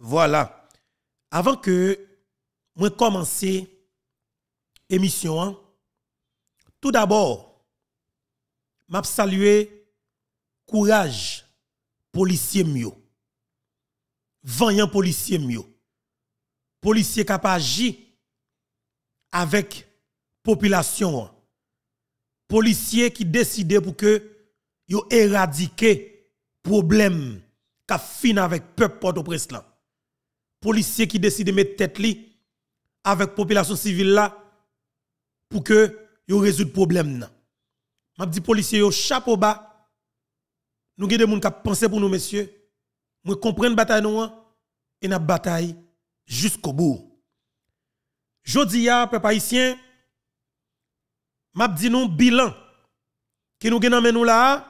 Voilà. Avant que moi commencer émission, tout d'abord, m'a saluer courage policier mieux. Vaillant policier mieux. Policier qui a agi avec population. Policier qui décide pour que yo éradiquer problème qu'a fin avec peuple Port-au-Prince là. Policier qui décide de mettre tête li avec population civile là pour que yo résoudre problème là. M'a dit policier yo chapeau bas. Nous avons des gens qui pensent pour nous messieurs. Nous comprenons bataille nous et n'a bataille jusqu'au bout. Jodi ya peuple haïtien m'a dit nous bilan qui nous gen nan nous là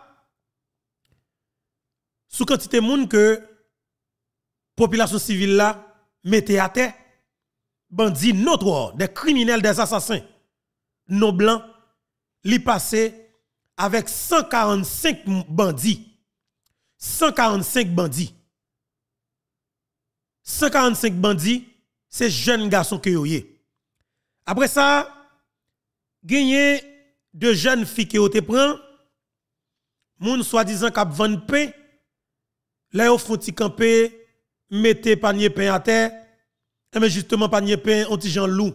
sous quantité de monde que population civile là mettait à terre, bandits notoires, des criminels, des assassins, nos blancs, li passé avec 145 bandits. 145 bandits. 145 bandits, c'est jeunes garçons que yoye. Après ça, gagné de jeunes filles qui ont été pris, moun soi-disant k'ap vendre pain, là yo font ti camper, mettez panier pain à terre, et mais justement panier pain on ti jan loup.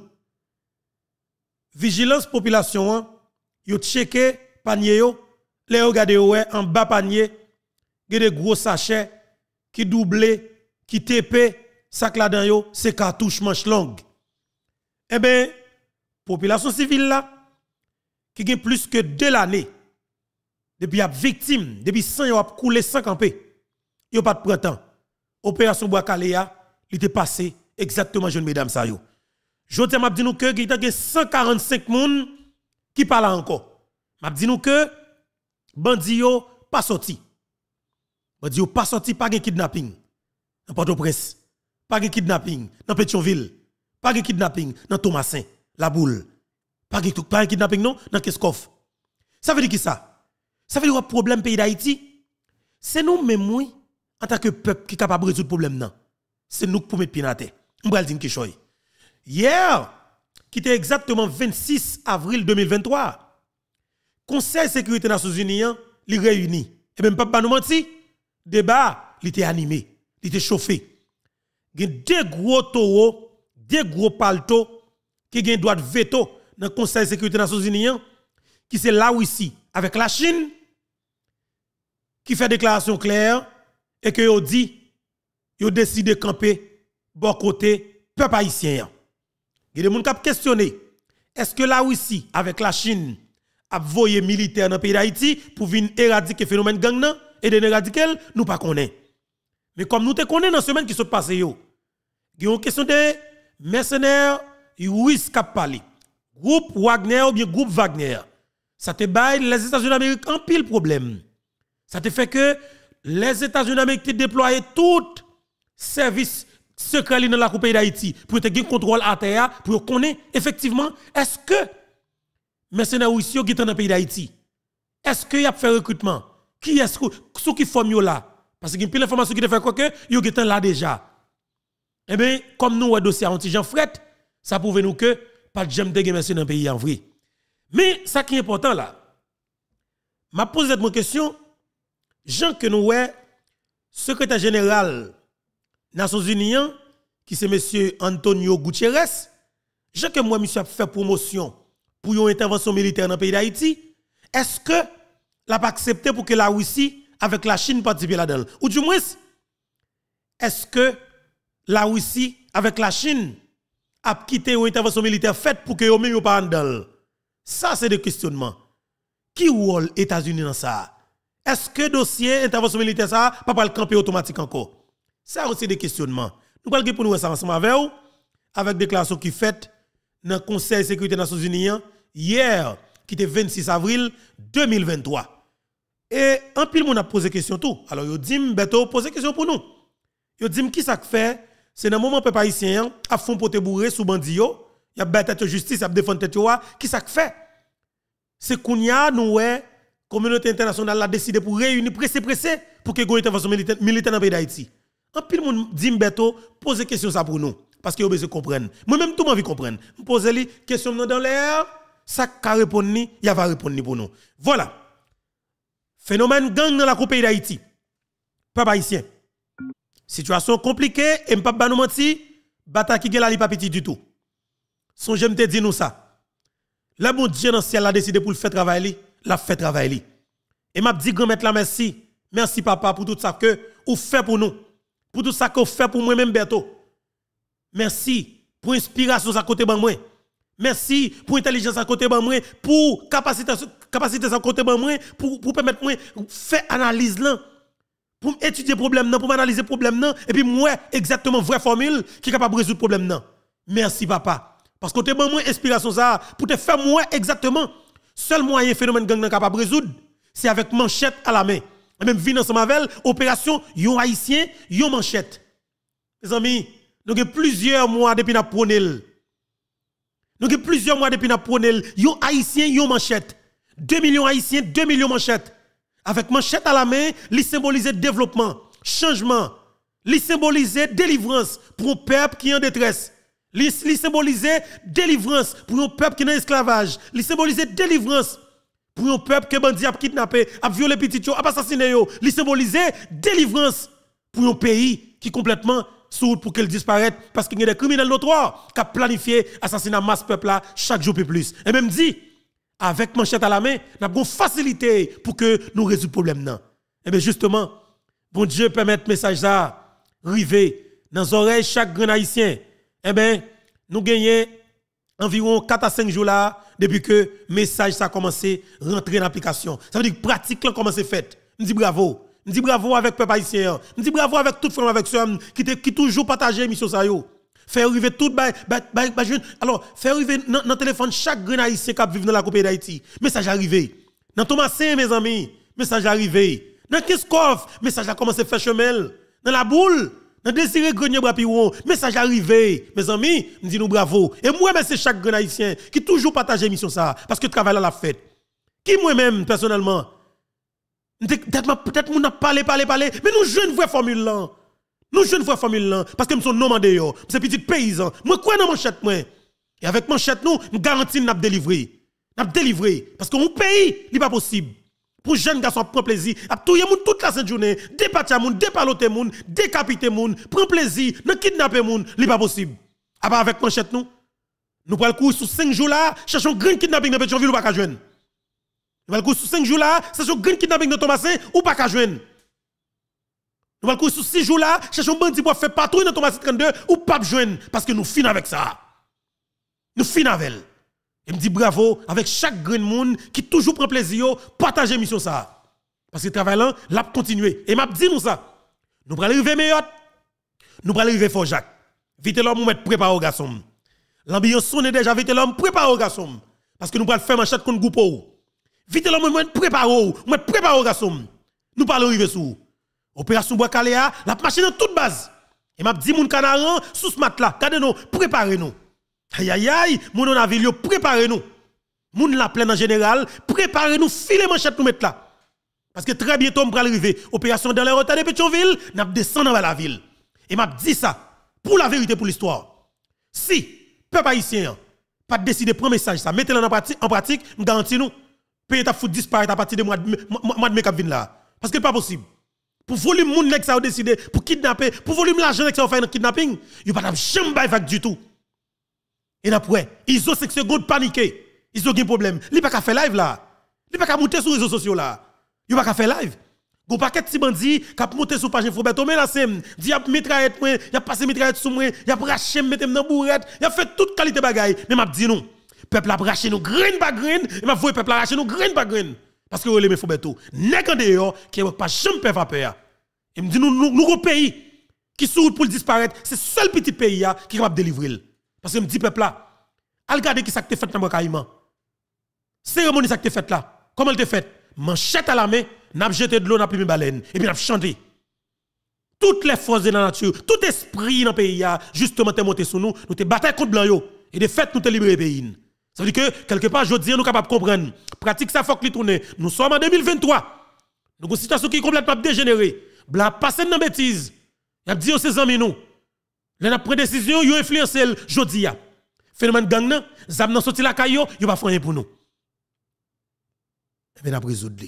Vigilance population, yo checké panier yo, là yo gade ouais en bas panier, gen des gros sachets qui doublé, qui TP, sac là-dedans yo, c'est cartouche manche longue. Eh ben, population civile là, qui gagne plus que 2 l'année, depuis y a victime, depuis 100 yo a coulé 100 campé, yo pas de printemps. Opération Bois-Caléa, il était passé exactement, jeunes mesdames ça yo. Jodi m'a dit nous que il y a 145 moun qui parlent encore. M'a dit nous que bandi yo pas sorti. Bandi yo pas sorti, pas de kidnapping. Dans Port-au-Prince, pas de kidnapping dans Pétionville, pas de kidnapping dans Thomasin, La Boule. Pas de kidnapping non dans Keskov. Ça veut dire qui ça? Ça veut dire que problème pays d'Haïti, c'est nous mêmes oui en tant que peuple qui est capable de résoudre le problème non. C'est nous qui pour mettre pied dans la terre. On va dire quelque chose. Hier, qui était exactement 26 avril 2023, Conseil de sécurité des Nations Unies, il réunit. Et même pas nous mentir, débat, il était animé, il était chauffé. Il y a deux gros taureaux, deux gros paltos qui ont droit de veto dans le Conseil de sécurité des Nations Unies, qui c'est là où ici, avec la Chine, qui fait déclaration claire et que yo dit, yo décide de camper bon côté peuple haïtien. Il y a des gens qui ont questionné, est-ce que la Russie, avec la Chine, a voyé militaire dans le pays d'Haïti pour venir éradiquer le phénomène gang et de éradiquer, nous ne connaissons pas. Mais comme nous te connaissons dans la semaine qui sont passées, il y a une question de mercenaires, russes qui parlé. Groupe Wagner ou bien groupe Wagner. Ça te baille les États-Unis d'Amérique en pile problème. Ça te fait que les États-Unis d'Amérique te déployé tout service secret dans la pays d'Haïti pour te gagner contrôle à terre pour connaître effectivement est-ce que mercenaires russes qui sont dans le pays d'Haïti, est-ce qu'il y a fait recrutement, qui est-ce que qui forme là parce qu'il y a une information qui te fait quoi que yo sont là déjà. Eh bien comme nous dossier anti Jean Fret, ça prouve nous que pas de j'aime de mercenaires dans le pays en vrai. Mais ça qui est important là, m'a posé cette question, Jean que nous secrétaire général Nations Unies, qui c'est monsieur Antonio Gutiérrez, Jean que moi monsieur a fait promotion pour une intervention militaire dans le pays d'Haïti, est-ce que l'a pas accepté pour que la Russie avec la Chine participe là-dedans? Ou du moins, est-ce que la Russie avec la Chine a quitté une intervention militaire faite pour que yo même pas en dedans? Ça c'est des questionnements. Qui rôle États-Unis dans ça? Est-ce que dossier intervention militaire ça pas le camper automatique encore? Ça aussi des questionnements. Nous allons pour nous ça ensemble avec vous avec déclaration qui faite dans le Conseil de sécurité des Nations Unies hier qui était 26 avril 2023. Et en pile moun a posé question tout. Alors yo dit Beto poser question pour nous. Yo dit qui ça fait? C'est dans moment peuple haïtien a fond pote bourré sous bandi yo, y a battre justice, y a défendre tête yo, qui ça fait? C'est kounya nous communauté internationale a décidé pour réunir pressé pour que go intervention militaire dans le pays d'Haïti. En pile monde dit m'beto poser question ça pour nous parce que vous besoin comprendre. Moi même tout m'envie comprendre. Me poser li question dans l'air, ça ka répondre ni, y va répondre pour nous. Voilà. Phénomène gang dans la coupe d'Haïti. Peuple haïtien. Situation compliquée et m'pa ba nous menti, bataille qui la li pas petit du tout. Son j'aime te dire nous ça. Le bon Dieu dans ciel a décidé pour le faire travailler, l'a fait travailler. Et m'a dit grand maître la merci. Merci papa pour tout ça que vous fait pour nous. Pour tout ça que vous fait pour moi-même Berto. Merci pour inspiration à côté de moi. Merci pour intelligence à côté de moi, pour capacité à côté de moi, pour permettre moi faire analyse là, pour étudier problème là, pour analyser problème là et puis moi exactement vraie formule qui est capable de résoudre le problème là. Merci papa parce que tu as moi inspiration ça pour te faire moi exactement seul moyen phénomène gang capable de résoudre c'est avec manchette à la main. Et même vin ensemble avec opération yon haïtien yon manchette. Mes amis, nous avons plusieurs mois depuis n'a prôné. Nous avons plusieurs mois depuis n'a prôné yon haïtien yon manchette. 2 millions haïtiens, 2 millions manchettes. Avec manchette à la main, li symboliser développement, changement, li symboliser délivrance pour un peuple qui est en détresse. Li symboliser délivrance pour un peuple qui est en esclavage. Li symboliser délivrance pour un peuple qui est bandit, a kidnappé, a violé petit yo, a assassiné yo. Li symboliser délivrance pour un pays qui est complètement sourd pour qu'il disparaisse parce qu'il y a des criminels notoires qui ont planifié assassinat masse peuple là chaque jour plus. Et même dit avec manchette à la main, nous avons facilité pour que nous résoudre le problème. Et bien justement, bon Dieu permet le message ça arriver dans les oreilles chaque grand haïtien. Eh bien, nous gagnons environ 4 à 5 jours là depuis que le message ça a commencé à rentrer dans l'application. Ça veut dire que pratique là commence à fait. Je dis bravo. Je dis bravo avec peuple haïtien. Je dis bravo avec tout frère avec ceux qui toujours partagé l'émission ça yo. Faire arriver tout alors faire arriver dans le téléphone chaque grand haïtien qui vit dans la coupe d'Haïti. Message arrivé. Dans Thomasin mes amis, message arrivé. Dans Kiskov, message a commencé à faire chemin. Dans la boule, dans Désiré Grenier Brapiron, message arrivé. Mes amis, nous disons bravo. Et moi c'est chaque grand haïtien qui toujours partage l'émission ça parce que le travail là l'a fait. Qui moi-même personnellement peut-être nous n'a parlé mais nous jouons une vraie formule là. Nous jouons une vraie formule là parce que nous sommes nomandés yo, c'est petit paysan. Moi quoi dans manchette moi. Et avec manchette nous garantis n'a délivrer. N'a délivrer parce que mon pays, il pas possible. Pour jeunes garçons prendre plaisir, à touyer moun toute la sainte journée, départir moun, dépaloter moun, décapiter moun, prendre plaisir, n'a kidnapper moun, il pas possible. À part avec manchette nous prenons le coup sur 5 jours là, cherchons grand kidnapping dans Pétionville ou pas qu'à joindre. Nous prenons le coup sur 5 jours là, cherchons grand kidnapping dans Thomasin ou pas qu'à joindre. Nous allons sur 6 jours là, cherchons bandit pour faire patrouille dans Thomas 32 ou pas joindre parce que nous finissons avec ça. Nous finissons avec elle. Et me dit bravo avec chaque grand monde qui toujours prend plaisir partager l'émission ça. Parce que le travail là, l'a continuer. Et m'a dit nous ça. Nous allons arriver meilleur. Nous allons arriver Fort Jacques. Vite l'homme mettre préparer au garçon. L'ambiance sonne déjà vite l'homme préparer au garçon parce que nous allons faire manchette contre groupe. Vite l'homme mettre préparer au garçon. Nous allons arriver sous opération Bois Caléa, la machine en toute base. Et m'a dit moun canaran sous ce mat là, regardez nous, préparez-nous. Aïe aïe aïe, moun on a vu préparez-nous. Moun la pleine en général, préparez-nous, filez manchette nous mettre là. Parce que très bientôt on va arriver opération dans les retards de Pétionville, n'a descendre dans la ville. Et m'a dit ça pour la vérité pour l'histoire. Si peuple haïtien pas décider prendre message ça, mettez-le en pratique, nous garantis nous pays t'a foutu disparaître à partir de mois de mai cap là. Parce que pas possible. Pour volume moun nek ça a décidé pour kidnapper, pour volume l'argent nek ça a fait un kidnapping, il pas jamais bail du tout. Et après, ils ont 5 secondes paniqué. Ils ont un problème. Il pas qu'à faire live là. Il pas qu'à monter sur les réseaux sociaux là. Il pas qu'à faire live. Gon paquet de bandits qui a monté sur page Infobet, mais là c'est dit a mitraillette moi, il a passé mitraillette sur moi, il a raché mettre dans bourrette, il a fait toute qualité bagaille. Mais m'a dit non. Peuple a raché nous grain par grain, et m'a voyé peuple a raché nous grain par grain. Parce que vous aimez Fobeto, nèg en dehors qui n'a pas jamais peur à peur. Et me dit nous un pays qui souffre pour disparaître, c'est seul petit pays qui est capable de délivrer. Parce que me dit peuple là, al regarder qui ça que fait dans mon caïman. Cérémonie ça que fait là. Comment elle te fait? Manchette à la main, n'a jeté de l'eau n'a plus baleine et puis n'a chanté. Toutes les forces de la nature, tout esprit dans le pays justement te monté sur nous, nous te bataille contre blanc yo et de fait nous te libérer pays. Ça veut dire que quelque part, je dis, nous sommes capables de comprendre. Pratique ça, faut que tourne. Nous sommes en 2023. Nous avons une situation qui est complètement dégénérée. Blanc passe dans bêtise. Y a dit aux ses amis nous. Là n'a pris décision, yo influencé jodi a. Phénomène gang nan, zam nan sorti la kayo, yo pas faire pour nous. Et bien n'a résoudre.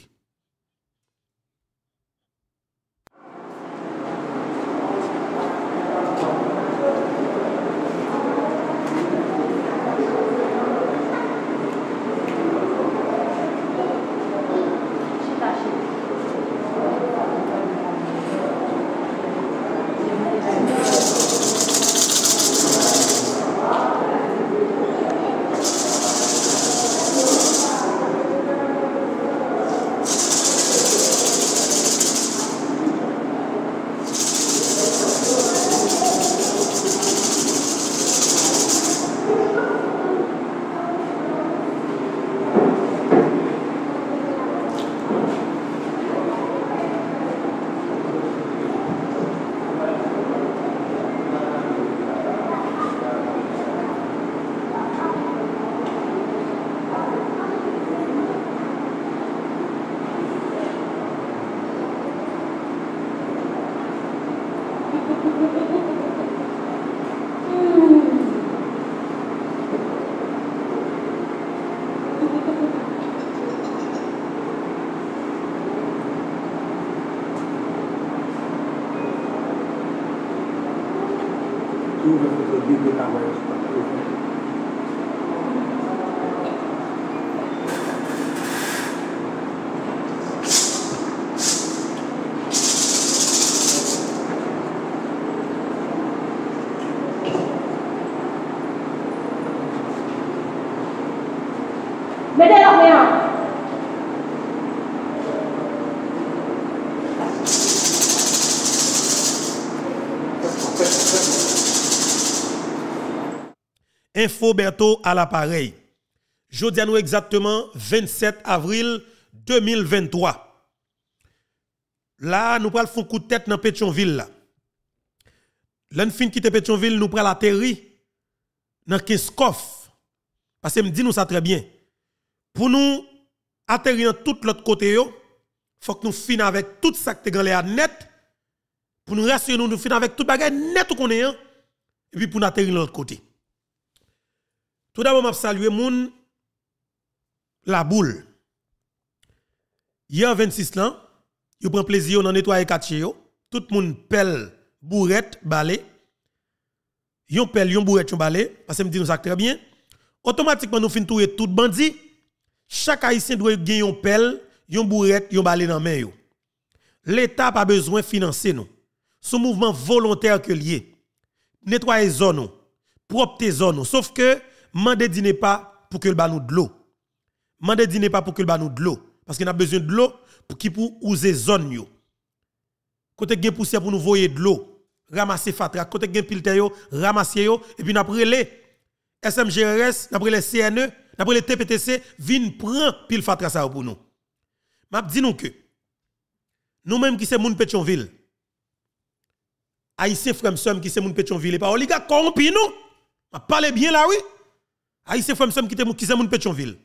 Info Berto à l'appareil. Jeudi à nous exactement 27 avril 2023. Là, nous prenons un coup de tête dans Pétionville. Là, nous fin quitter Pétionville, nous prenons atterri dans Kinskoff. Parce que me dit nous ça très bien. Pour nous atterrir dans tout l'autre côté, il faut que nous finissions avec tout ça qui est dans net. Pour nous rassurer, nous finissions avec tout bagage net qu'on est. Et puis pour nous atterrir de l'autre côté. Tout d'abord, je salue moun la boule. Hier 26 ans, yo prend plaisir dans nettoyer quartier yo. Tout le monde pelle bourrette balai. Yon pelle yon bourrette yon balai parce que me dit nous ça très bien. Automatiquement nous fin touyer tout bandit. Chaque haïtien doit gagner yon pelle, yon bourrette, yon balai dans main yo. L'état pas besoin de financer nous. Son mouvement volontaire que lié. Nettoyer zone, propre zone, sauf que mande dîner pas pour que le ba nous de l'eau. Mande dîner pas pour que le ba nous de l'eau parce qu'on a besoin de l'eau pour qui pour user zone yo. Côté gen poussière pour nous voyer de l'eau, ramasser fatra, côté gen pilte yo, ramasser yo et puis n'a prélé SMGRS, n'a prélé CNE, n'a prélé TPTC vinn prend pile fatra ça pour nous. M'a dit nous que nous même qui c'est moun Pétionville. Haïtien frère somme qui c'est moun Pétionville et pas oligarque corrompu nous. M'a parlé bien là oui. Haïtien frère somme qui c'est moun Pétionville.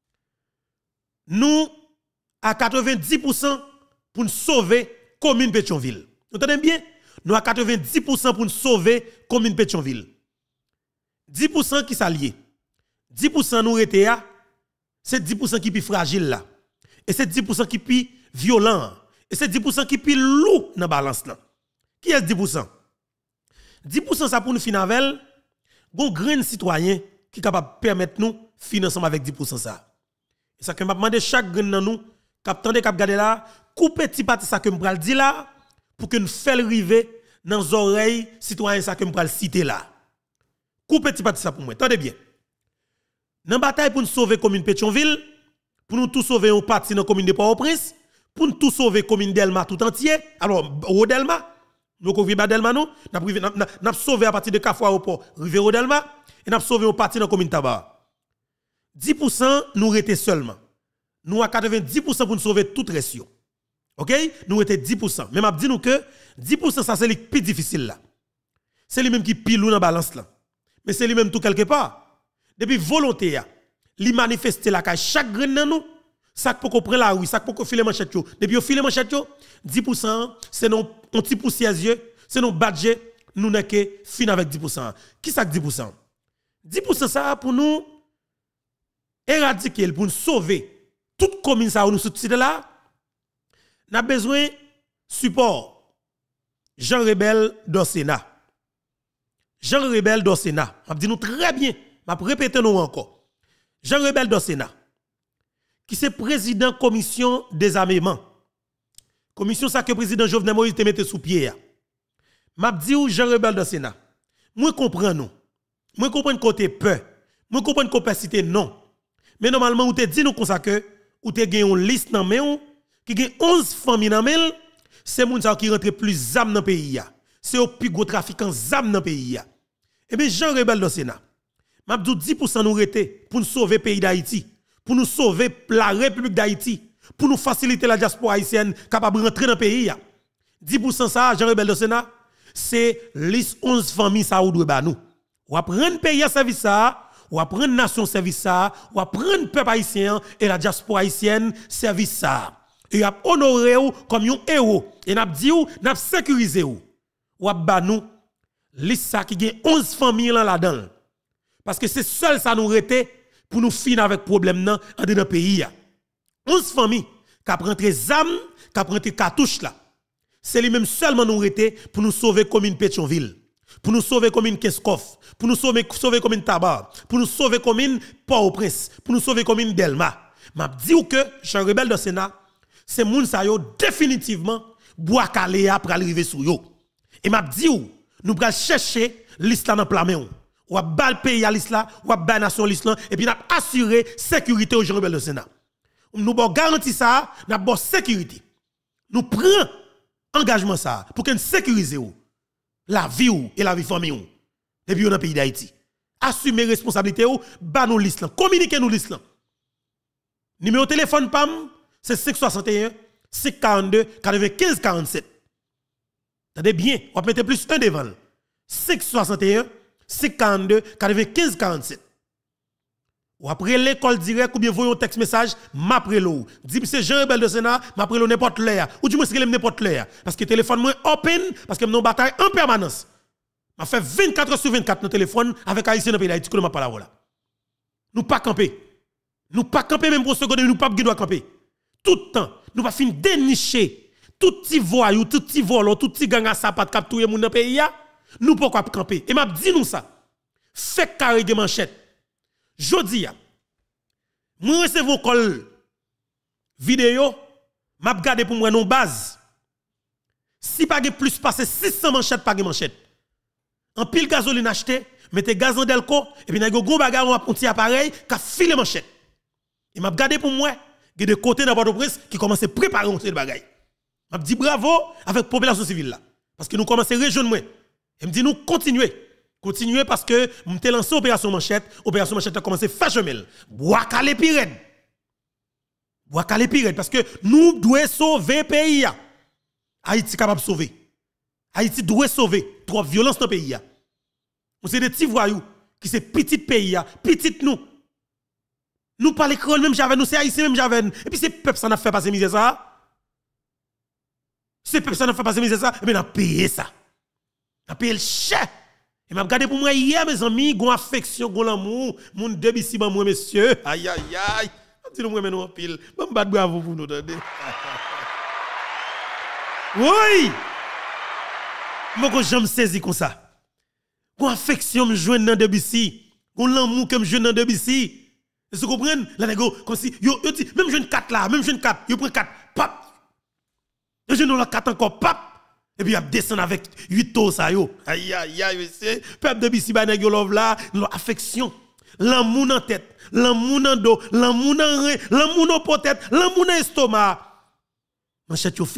Nous à 90% pour nous sauver commune Pétionville. Vous entendez bien? Nous à 90% pour nous sauver commune Pétionville. 10% qui s'allie. 10% nous rete à, c'est 10% qui plus fragile là. Et c'est 10% qui plus violent. Et c'est 10% qui plus lourd dans la balance là. Qui est 10%? 10% ça pour nous finavel, gon grain citoyen qui capable permettre nous financer avec 10% ça. Et ça que m'a demandé chaque grain dans nous, cap tande cap garder là, couper petit parti ça que m'pral dire là pour que nous fassions river dans les oreilles citoyens ça que m'pral citer là. Couper petit parti ça pour moi. Attendez bien. Dans la bataille pour nous sauver la commune Pétionville, pour nous tout sauver un parti dans la commune de Port-au-Prince, pour nous tout sauver la commune Delma tout entier, alors Rodelma, nous avons Delma nous, n'a sauvé à partir de Kafwa au port, rivière Rodelma, et n'a sauvé un parti dans la commune Tabar. 10% nous restait seulement. Nous à 90% pour nous sauver toute région. OK? Nous restait 10%. Mais m'a dit nous que 10% ça c'est le plus difficile là. C'est lui même qui pile dans la balance là. Mais c'est lui même tout quelque part. Depuis volonté, li manifester la chaque grain dans nous, ça pour qu'on prenne la rue, ça pour qu'on file manchette yo. Depuis on file manchette yo, 10% c'est non un petit poussière yeux, C'est nos budget, nous n'est que fin avec 10%. Qui ça 10%? 10% ça pour nous éradiquer, pour nous sauver toute commune ça où nous sommes là. Nous avons besoin de support. Jean Rebelle dans Sénat. Jean Rebelle dans Sénat. Je dis nous très bien. Je répéter nous encore. Jean Rebelle dans Sénat. Qui c'est président commission des armements. Commission ça que président Jovenel Moïse te mette sous pied. M'a dit ou Jean Rebelle dans Sénat. Moi comprends nous. Moi comprends côté peur. Moi comprends capacité non. Mais normalement ou te dit nous comme ça que ou te gen une liste dans main qui gen 11 familles dans main, c'est moun ça qui rentre plus zam dans pays ya. C'est au plus gros trafiquant zam dans pays ya. Et bien Jean Rebelle dans Sénat. M'a dit 10% nous rete pour nous sauver le pays d'Haïti, pour nous sauver la République d'Haïti, pour nous faciliter la diaspora haïtienne capable de rentrer dans le pays. 10% ça, Jean Rebelle de Sénat, c'est les 11 familles ça ou doit nous. Ou apprendre pays à service ça, ou apprendre nation service ça, ou apprendre peuple haïtien et la diaspora haïtienne service ça. Et a honoré ou comme un héros et n'a dit ou n'a sécurisé ou. Ou a nous liste ça qui gagne 11 familles là-dedans. Parce que c'est seul ça nous rete pour nous finir avec problème dans le pays. 11 familles qui prennent des armes, qui prennent des cartouches là. C'est lui même seulement nous rete pour nous sauver commune Pétionville, pour nous sauver commune Keskov, pour nous sauver commune Tabar, pour nous sauver commune Port-au-Prince, pour nous sauver commune Delma. M'a dit que Jean Rebelle de Sénat, c'est moun sa yo définitivement bois calé pour arriver sur yo. Et m'a dit nous pral chercher l'islam dans plan ou a bal pays à l'islam ou a bal nation l'islam et puis n'a assurer sécurité au Jean Rebelle de Sénat. Nous bon garantir ça, n'a bon sécurité. Nous prenons engagement ça pour qu'on sécurise la vie et la vie famille depuis dans le pays d'Haïti. Assumer responsabilité ou ba nous l'islam, communiquer nous l'islam. Numéro de téléphone PAM c'est 561 542 95 47. Attendez bien, on va mettre plus un devant. 561 542 95 47. Ou après l'école direct ou bien voyons texte message, m'après l'eau. Dis c'est Jean Rebelle de Sénat, m'après l'eau n'importe l'heure. Ou du moins c'est n'importe l'heure. Parce que le téléphone moi open, parce que nous bataille en permanence. M'a fait 24 heures sur 24 dans le téléphone avec Haïtien dans le pays d'Haïti, que m'a pas là. Nous pas camper. Nous pas camper même pour seconde, nous pas doit camper. Tout le temps, nous pas fin dénicher tout petit voyou, tout petit volant, tout petit gang à sapat capturer moun dans le pays. Nous pas camper. Et m'a dit nous ça. Fait carré de manchette. Jodi ya, moi recevons call vidéo, m'a regardé pour moi non base. Si pas plus passer 600 manchettes pas manchette. En pile gasoline acheté, mettez gaz en delco et puis n'a gros bagarre on a un petit appareil qui file manchette. Et m'a regardé pour moi, il y a des côtés dans Port-au-Prince qui commencent à préparer un bagaille. M'a dit bravo avec population civile là parce que nous commençons à rejoindre moi. Et me dit nous continuez parce que m'te lancé opération manchette a commencé à faire chemin. Bois calé pirate. Bois calé pirate parce que nous devons sauver le pays. Haïti capable de sauver. Haïti doit sauver. Trop violence dans le pays. C'est des petits voyous qui c'est petit pays, petit nous. Nous pas l'école même j'avais nous c'est haïtien même j'avais et puis c'est peuple ça n'a fait passer misère ça. C'est peuple ça n'a fait passer misère ça et bien on a payé ça. On a payé le cher. Et m'a regardé pour moi hier mes amis, gon affection, gon l'amour, mon débit ban moi monsieur. Aïe aïe aïe. Dis nous moi nous en pile. Bon bat bravo pour nous attendez. Oui. Moi que j'aime saisir comme ça. Gon affection me joindre dans débit gon l'amour que me joindre dans débit. Vous comprenez? Là négo comme si yo dit même jeune 4 là, même jeune 4, yo prend 4 pap. Yo jeune la 4 encore pap. Et puis, il descend avec 8 taux, ça yo. Aïe, aïe, aïe, monsieur. Peuple de Bissi, nèg yo love là, l'affection. L'amour dans tête, l'amour dans dos, l'amour dans rein, l'amour dans tête, l'amour dans estomac. Manchette yo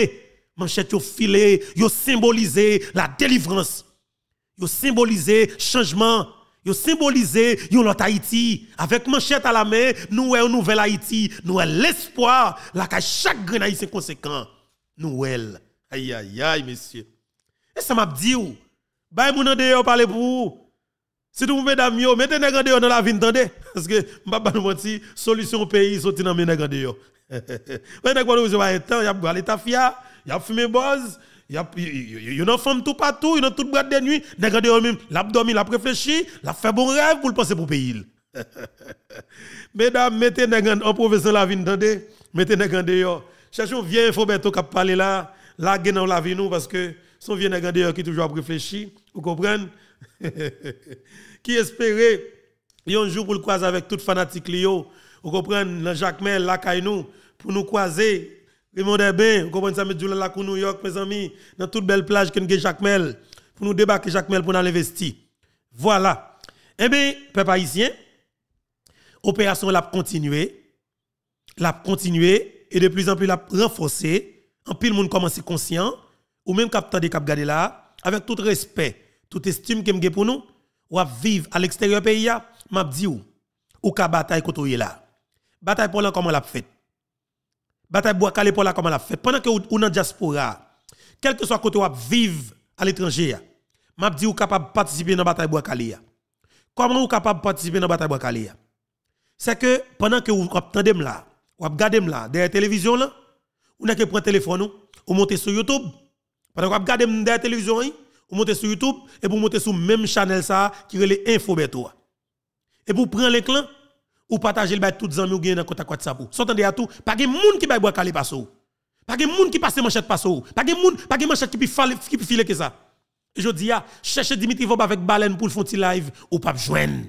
filé, yo symbolisé la délivrance. Yo symbolisé changement. Yo symbolisé yon l'autre Haïti. Avec manchette à la main, nous un nouvel Haïti. Nous l'espoir, la ka chaque grain haïtien conséquent. Nous aïe aïe aïe monsieur. Et ça m'a dit ou bay moun dehors parler pour vous. Si tout mesdames yo mettez nèg dehors dans la vie entendez parce que m'pa pas nous mentir solution au pays sorti dans nèg dehors. Ouais nèg pas nous pas temps y a l'état fia, y a fumé boz, Il y a une femme tout partout, il y a toute boîte de nuit, nèg dehors même, l'abdomen, l'a réfléchi, l'a fait bon rêve pour le passer pour pays. Mesdames, mettez nèg en professeur la vie, entendez? Mettez nèg dehors. Cherchons vieux Infoberto qui parler là, dans la vie nous parce que son vieux nèg dehors qui toujours réfléchi, vous comprenez? Qui espérait un jour pour le croiser avec toute fanatique Lio, vous comprenez? Dans Jacques Mel, la Kainou, pour nous croiser. Raymond Debin, vous comprenez ça, mettre la New York, mes amis, dans toute belle plage que nous avons Jacques Mel, pour nous débarquer Jacques Mel pour nous investir. Voilà. Eh bien, peuple haïtien, opération l'a continué, et de plus en plus l'a renforcé. En pile monde commence à conscient, ou même capteur de cap garder là, avec tout respect, toute estime que m'gè pour nous, ou à vivre à l'extérieur pays, m'a dit ou ka bataille côté là. Bataille pour là comment l'a fait? Bataille bois calé pour là comment l'a fait? Pendant que ou dans diaspora, quel que soit côté ou vivre à l'étranger, m'a dit ou capable participer dans bataille bois calé. Comment ou capable participer dans bataille bois calé? C'est que pendant que vous attendez là, ou regardez là derrière la télévision là, ou n'a que prendre téléphone ou monter sur YouTube. Pendant que vous regardez derrière la télévision, ou monter sur YouTube et pour monter sur même channel ça qui relève Infoberto. Et pour prendre l'écran ou partager le bail toutes amis ou gain dans contact WhatsApp. S'entendez à tout, pas de monde qui bail bois calé passo. Pas de monde qui passe manchette passo. Pas de monde, pas de manchette qui peut filer que ça. Je dis chercher Dimitri Vob avec baleine pour le font live ou pas joindre.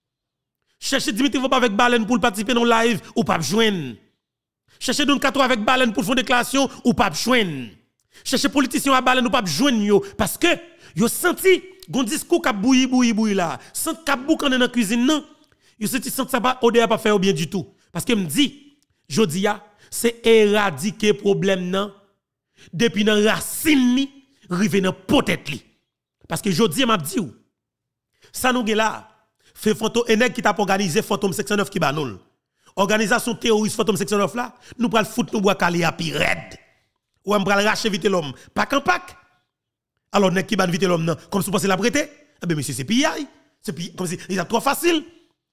Chercher Dimitri Vob avec baleine pour participer dans live ou pas joindre. Chercher Don Kato avec baleine pour faire déclaration ou pas joindre. Chercher politicien à baleine ou pas joindre yo parce que yo senti gon discours k'ap bouilli là, sent k'ap bou quand dans cuisine non. Yo senti ça pas odeur pas faire bien du tout parce que me dit jodi a c'est éradiquer problème nan depuis dans racine ni rive dans potette li. Parce que jodi m'a dit ou ça nous gen là fait photo enèg qui t'a organisé Fantôme 609 qui banol. Organisation terroriste Fantôme 609 là, nous pral foot nous bois calé à pi red. Ou on pral racher vite l'homme, pack en pack. Alors nèg qui ban vite l'homme nan, comme si vous pensez la prêter, eh ben monsieur c'est pillage, c'est comme si il a trop facile.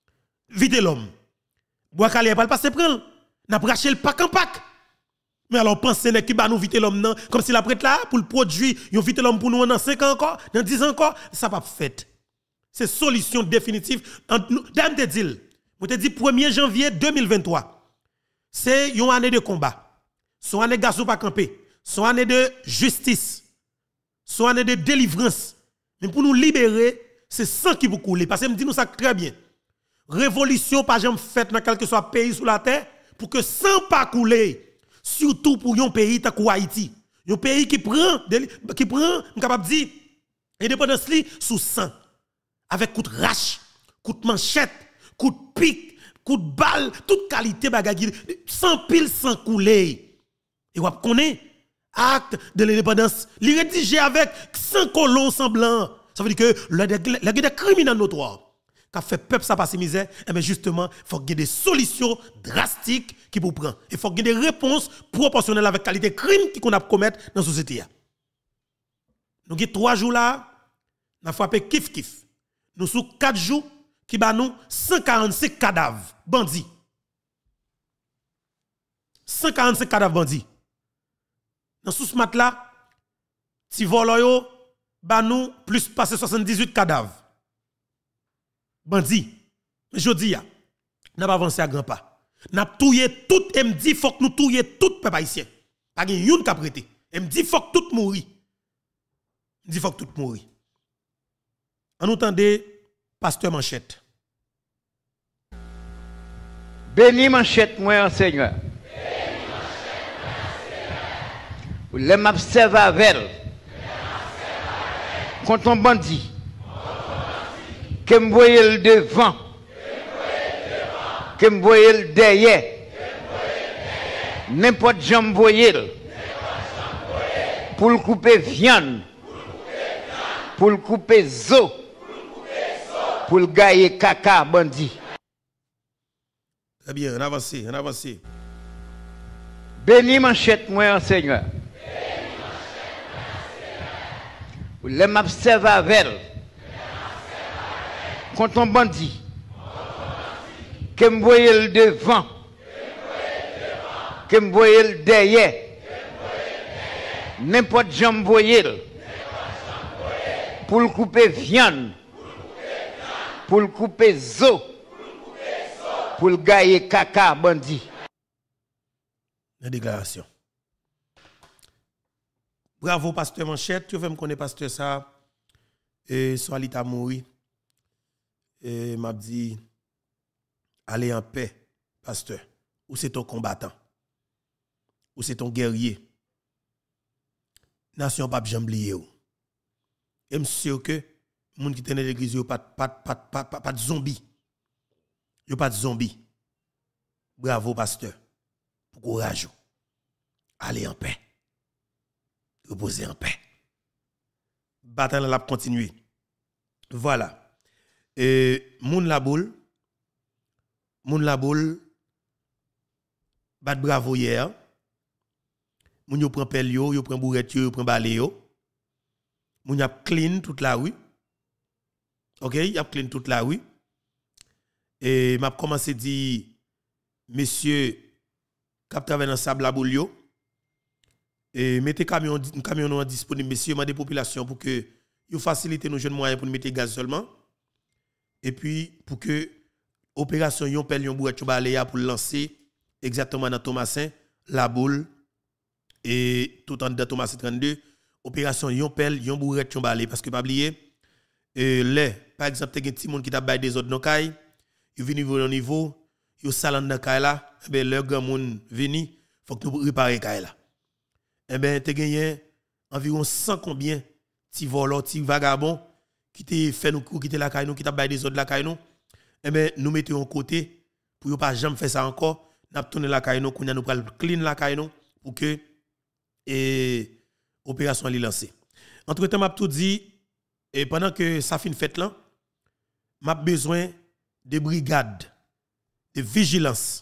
Vite l'homme. Bois calé pas passer prendre, n'a racher le pack en pack. Mais alors pensez nèg qui ban nous vite l'homme nan, comme si la prête là pour le produit, yon vite l'homme pour nous dans 5 ans encore, dans 10 ans encore, ça pas fait. C'est solution définitive. Dame te dit, je te dis 1er janvier 2023. C'est une année de combat. Son année de garçon pas camper. Son année de justice. Son année de délivrance. Mais pour nous libérer, c'est sang qui vous coule. Parce que me dit nous ça très bien. Révolution pas jamais faite dans quel que soit pays sous la terre pour que sang pas couler. Surtout pour un pays comme Haïti. Un pays qui prend, capable de dire, indépendance li sous sang. Avec coup de rache, coup de manchette, coup de pique, coup de balle, toute qualité bagage, sans pile, sans couler. Et vous connaissez, acte de l'indépendance, li rédigé avec 100 colons semblants. Ça veut dire que le des criminels notoires, qui fait peuple ça passe misère, et bien justement, il faut qu'il y ait des solutions drastiques qui vous prennent. Il faut qu'il y ait des réponses proportionnelles avec la qualité de crime qu'on a commettre dans la société. Nous avons 3 jours là, nous avons frappé kiff. Nous sous 4 jours qui ba nous 145 cadavres bandits. 145 cadavres bandits. Dans sous ce mat là, si volo ba nous plus passer 78 cadavres. Bandits. Mais je dis n'a pas avancé à grand pas. N'a touyer tout et me dit faut que nous touyer tout peuple haïtien. Pas gen youn ka prêter. Et me dit faut que tout mourir. Me dit faut que tout mourir. En entendez, pasteur Manchette. Béni Manchette, moi, Seigneur. Les m'observe avec quand on bandit, que me voyez le devant, que me voyez le derrière, n'importe qui me voyez pour le couper viande, pour le couper zo, pour le gailler caca bandit. Très bien, on avance, on avance. Béni Manchette, moi, Seigneur. Les m'observe avec quand on bandit, que me voyez le devant, que me voyez le derrière, n'importe jambe voyelle pour le couper viande, pour le couper zo, pour le gailler caca bandit. La déclaration. Bravo, pasteur Manchette. Tu veux me connaître, pasteur, ça. Et soit l'état mouri. Et m'a dit, allez en paix, pasteur. Ou c'est ton combattant. Ou c'est ton guerrier. Nation pas jamblier. Et je suis sûr que les gens qui tenaient l'église, ils pas de zombies. Ils pas de zombies. Bravo, pasteur. Pour courage. Allez en paix. Reposez en paix. Bataille la continuer. Voilà. Moun la boule. Bat bravo hier. Moun yo prend pelle yo prend bourrette yo prend balai yo. Moun y a clean toute la rue. OK, y a clean toute la rue. Et m'a commencé dit monsieur cap travaille dans sable la boule yo. Et mettez camion disponible messieurs des populations pour que vous facilitez nos jeunes moyens pour nous mettre gaz seulement. Et puis pour que opération yon pelle yon bourrette balaya pour lancer exactement dans Thomasin la boule et tout en dedans Thomasin 32 opération yon pelle yon bourrette balaya parce que pas oublier les par exemple te gen ti monde qui t'a bay des autres dans kay yo vini au niveau yo salan dans kay là ben le grand monde vini faut que nous réparer kay là eh ben te gagné environ 100 combien ti volants ti vagabond qui te fait nous quitter la kay nous qui t'a bay des autres la kay nous eh ben nous mettons en côté pour pas jamais faire ça encore n'a tourner la kay nous qu'on nous pral clean la kay nous pour que opération li lancée entre-temps m'a tout dit et pendant que ça fin fête là m'a besoin de brigades de vigilance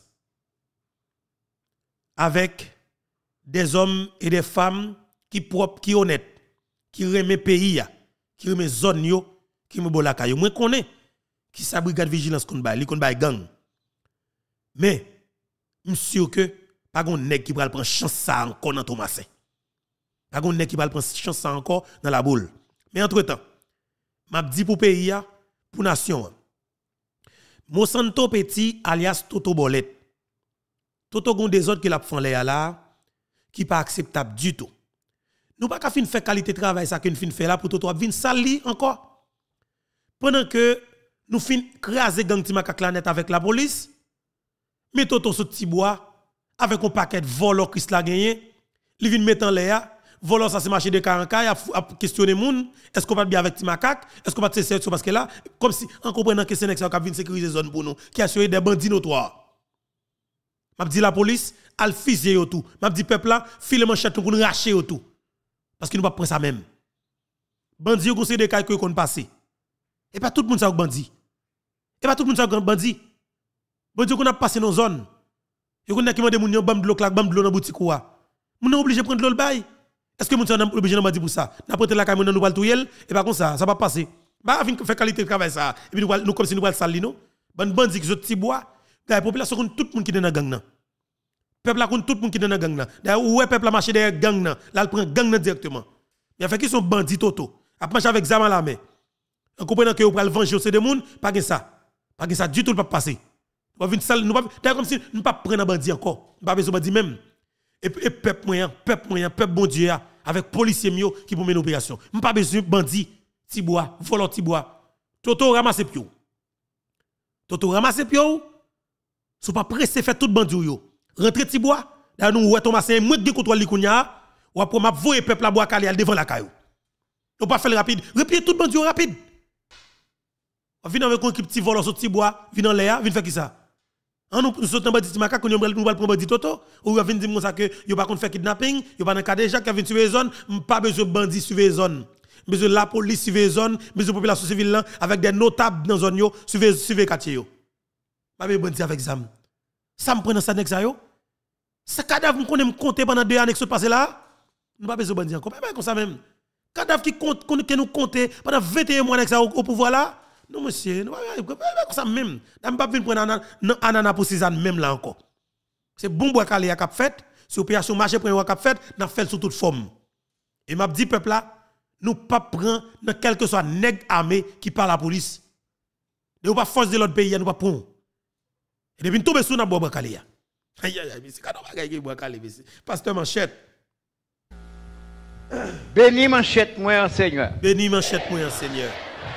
avec des hommes et des femmes qui propres qui honnêtes qui remet pays qui remet zone yo qui me bola kayo moi connais qui sa brigade vigilance kon bay gang mais monsieur que pas gon nèg qui pral prendre chance ça encore dans Thomasin pas gon nèg qui pral prendre chance ça encore dans la boule mais entre-temps m'a dit pour pays pour nation Monsanto Petit alias Toto Bolette Toto gon des autres qui l'a font là qui pas acceptable du tout nous pas ka fin faire qualité travail ça que nous fin faire là pour Toto vinn sali encore pendant que nous fin craser gang ti makak la net avec la police mais Toto sous petit bois avec un paquet de volos qui la gagné li vinn mettre en l'air volant ça c'est marché de 40 a questionner moun est-ce qu'on va bien avec ti makak est-ce qu'on va c'est parce que là comme si en comprenant que c'est ça qui vient sécuriser zone pour nous qui assurer des bandits notoires m'a dit la police al fusiller tout m'a dit peuple là file manchette pour nous racher tout parce que nous pas prendre ça même bandit au conseil de cas qu'on passer et pas tout le monde ça bandit et pas tout le monde ça bandit bandit qu'on a passé dans zone yo qu'on a qui mande moun yo bam de l'eau claque bam de l'eau dans boutique quoi moun obligé prendre l'eau le bail est-ce que moun ça obligé de pour ça n'a prêter la caille nous va le touyer et pas comme ça va passer ba fin faire qualité de travail ça et puis nous comme si nous va salir nous ban bandit qui petit bois la population tout le monde qui dans gang nan peuple là tout le monde qui dans gang nan d'ailleurs ouais peuple a marché derrière gang nan là il prend gang nan directement il a fait qui sont bandits toto a marcher avec zama la main en comprenant que vous pral venger c'est des monde pas ça du tout pas passer on vient salle nous pas d'ailleurs comme si nous pas prendre bandit encore pas besoin bandit même et peuple moyen peuple bon Dieu avec policiers mio qui pour mener opération nous pas besoin bandit ti bois volant ti bois toto ramasser pio so pas pressé faire tout bandit yo rentrer ti bois d'ailleurs nous ouais Thomasin moi de contrôle li kounya ou après m'a voyer peuple la bois calé devant la caillou on pas faire rapide repier tout bandit rapide on vient avec un équipe ti volant sur ti bois vient en l'air vient faire qui ça nous sautons bandit ti macaque nous va prendre bandit toto ou vient dire comme ça que yo pas contre faire kidnapping yo pas dans cas déjà qui vient suivre zone pas besoin bandit suivre zone besoin la police suivre zone besoin population civile là avec des notables dans zone yo suivre quartier yo pas besoin bandit avec zam ça me prend ça nek ça yo ça cadavre qu'on aime compter pendant 2 années que se passer là nous pas besoin bandit encore pas comme ça même cadavre qui compte que nous compter pendant 21 mois nek ça au pouvoir là non monsieur nous pas comme ça même n'a pas venir prendre anana pour 6 ans même là encore c'est bon bois calé a cap fait c'est opération marché pour cap fait n'a fait sous toute forme Et m'a dit peuple là, nous pas prendre dans quel que soit nègre armé qui parle à la police. Nous pas force de l'autre pays, nous pas prendre. Et depuis nous tomber sous dans bois calé. Aïe aïe aïe, c'est quand on va bois calé pasteur Manchette. Béni Manchette moi Seigneur. Béni Manchette moi Seigneur.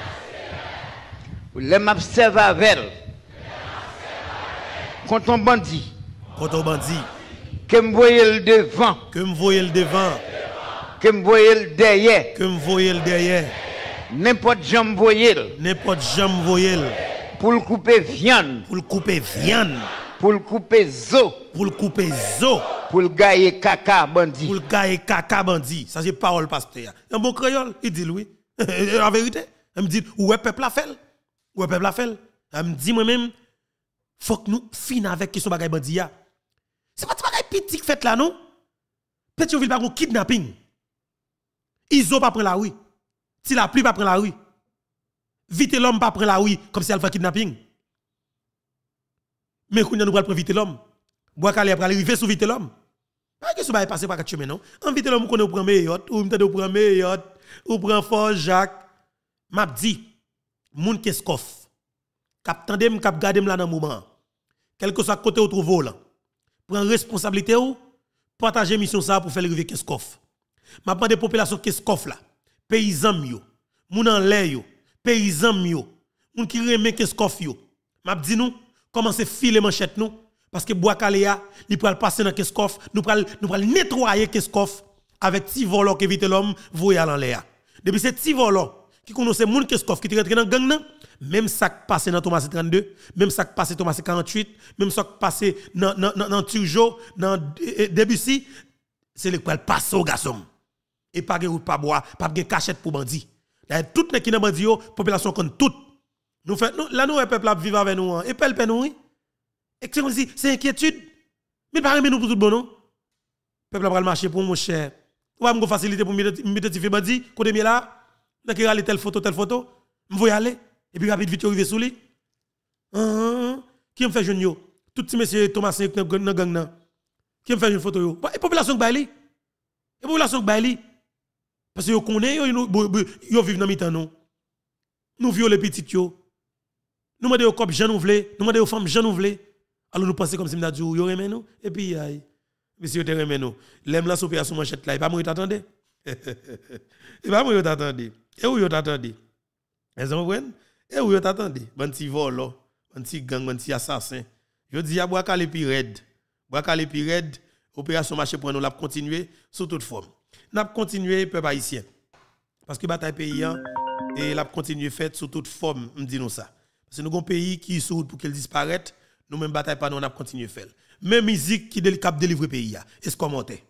Les m'observe avec contre un bandit. Contre un bandit. Que me voyez le devant. Que me voyez le devant. Que me voyez le derrière. Que me voyez le derrière. N'importe jambe voyez. N'importe jambe voyez. Pour le couper viande. Pour le couper viande. Pour le couper zo. Pour le couper zo. Pour le gailler caca bandit. Pour le gailler caca bandit. Ça c'est parole pasteur. Un bon créole, il dit oui. La vérité. Il me dit ouais peuple a fait. Ouais peuple a fait. Il me dit moi-même faut que nous finissons avec question bagay bandit ya. C'est pas bagay petit fait là non. Pétionville pas un kidnapping. Iso pas prendre la rue. Si la pluie pas prendre la rue. Vite l'homme pas prendre la rue comme si elle fait kidnapping. Mais quand nous allons prendre vite l'homme. Bois calé après arriver sous vite l'homme. Pas que ce va passer par quatre chemins non. En vite l'homme qu'on prend meilleur ou m'tande prend meilleur ou prend Fort Jacques. M'a dit moun keskof. K'ap tandem k'ap gardem là dans moment. Quel que soit côté ou trouve là. Prend responsabilité ou partager mission ça pour faire arriver keskof. M'a demandé population keskof là. Paysan yo, moun en l'air yo, paysan yo, moun qui remet keskof yo. M'a dit nous commencer filer manchette nous parce que bois caléa, il pral passer dans keskof, nous pral nettoyer keskof avec ti volant qui évite l'homme voyer en l'air. Depuis ces ti volant qui connaissent moun keskof qui rentre dans gang nan, même ça qui passe dans Thomas 32, même ça qui passe Thomas 48, même ça qui passe dans Turjo, dans Debussy, c'est le pral passer au garçon. Et pas de route pas bois, pas de cachette pour bandit. Tout les qui dans bandi yo, population compte tout. Nous fait là nous peuple a vivre avec nous et peuple nous. Et c'est inquiétude. Mais pas nous pour tout bon non. Peuple a marcher pour mon cher. On va me faciliter pour m'identifier bandi, côté mieux là, là qui aller telle photo, me voy aller et puis rapide vite arriver sous lui. Qui me fait jeune yo? Tout petit monsieur Thomas dans gang nan. Qui me fait une photo yo? Et population baili. Et population baili. Parce que vous connaissez, vous vivez dans le temps, nous. Nous violons les petits, nous demandons aux copes, nous voulons, nous demandons aux femmes, nous voulons. Alors nous pensons comme si nous avons dit, vous aimez nous. Et puis, monsieur, vous aimez nous. L'aime la opération manchette là, il pas moi t'attendez. Il pas moi t'attendez. Et où vous t'attendez? Vous comprenez? Et où vous t'attendez? Bon petit vol, bon petit gang, bon petit assassin. Je dis à bois calé puis raide. Bois calé puis raide, opération marché pour nous la continuer sous toute forme. N'a continué peuple haïtien parce que bataille paysan et l'a continué fait sous toute forme me dit nous ça parce que nous avons un pays qui sous pour qu'il disparaisse nous même bataille pas nous on a continué faire même musique qui cap délivrer pays est-ce commenter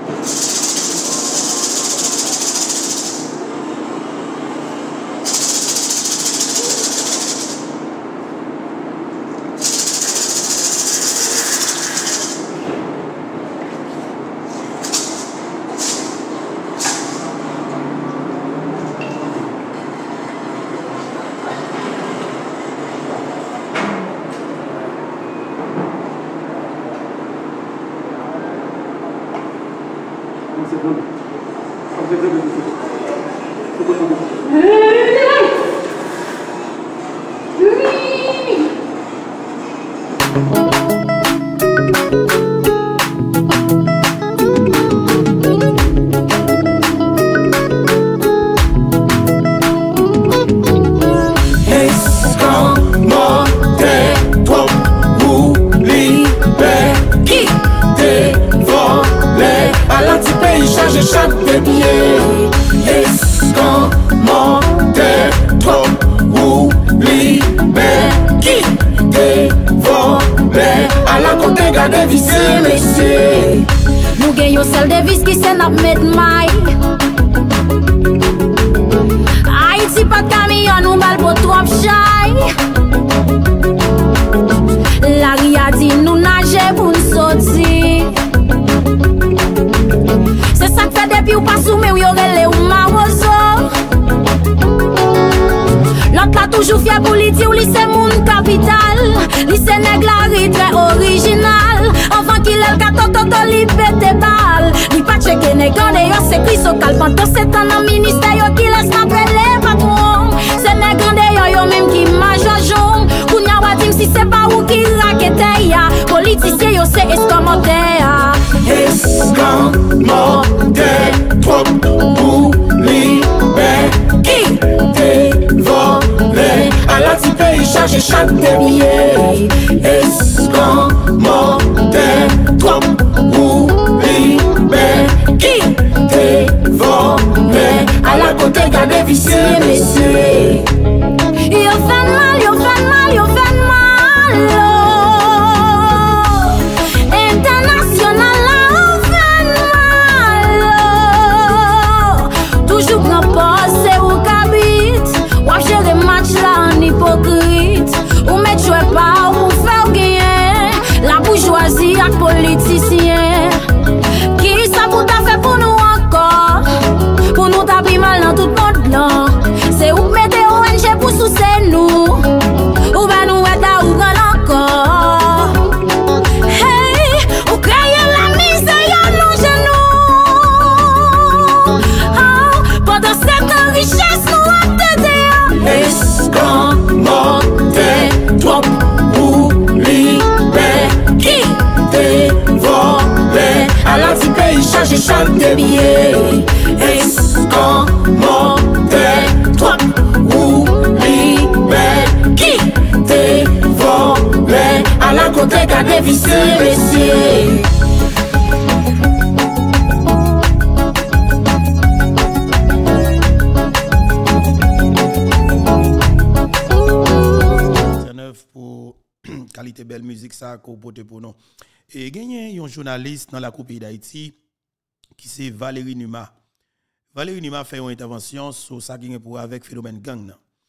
Qualité belle musique ça qu'on porte pour nous. Et gagné un journaliste dans la coupe d'Haïti qui c'est Valérie Numa. Valérie Numa fait une intervention sur ça qui est pour avec phénomène gang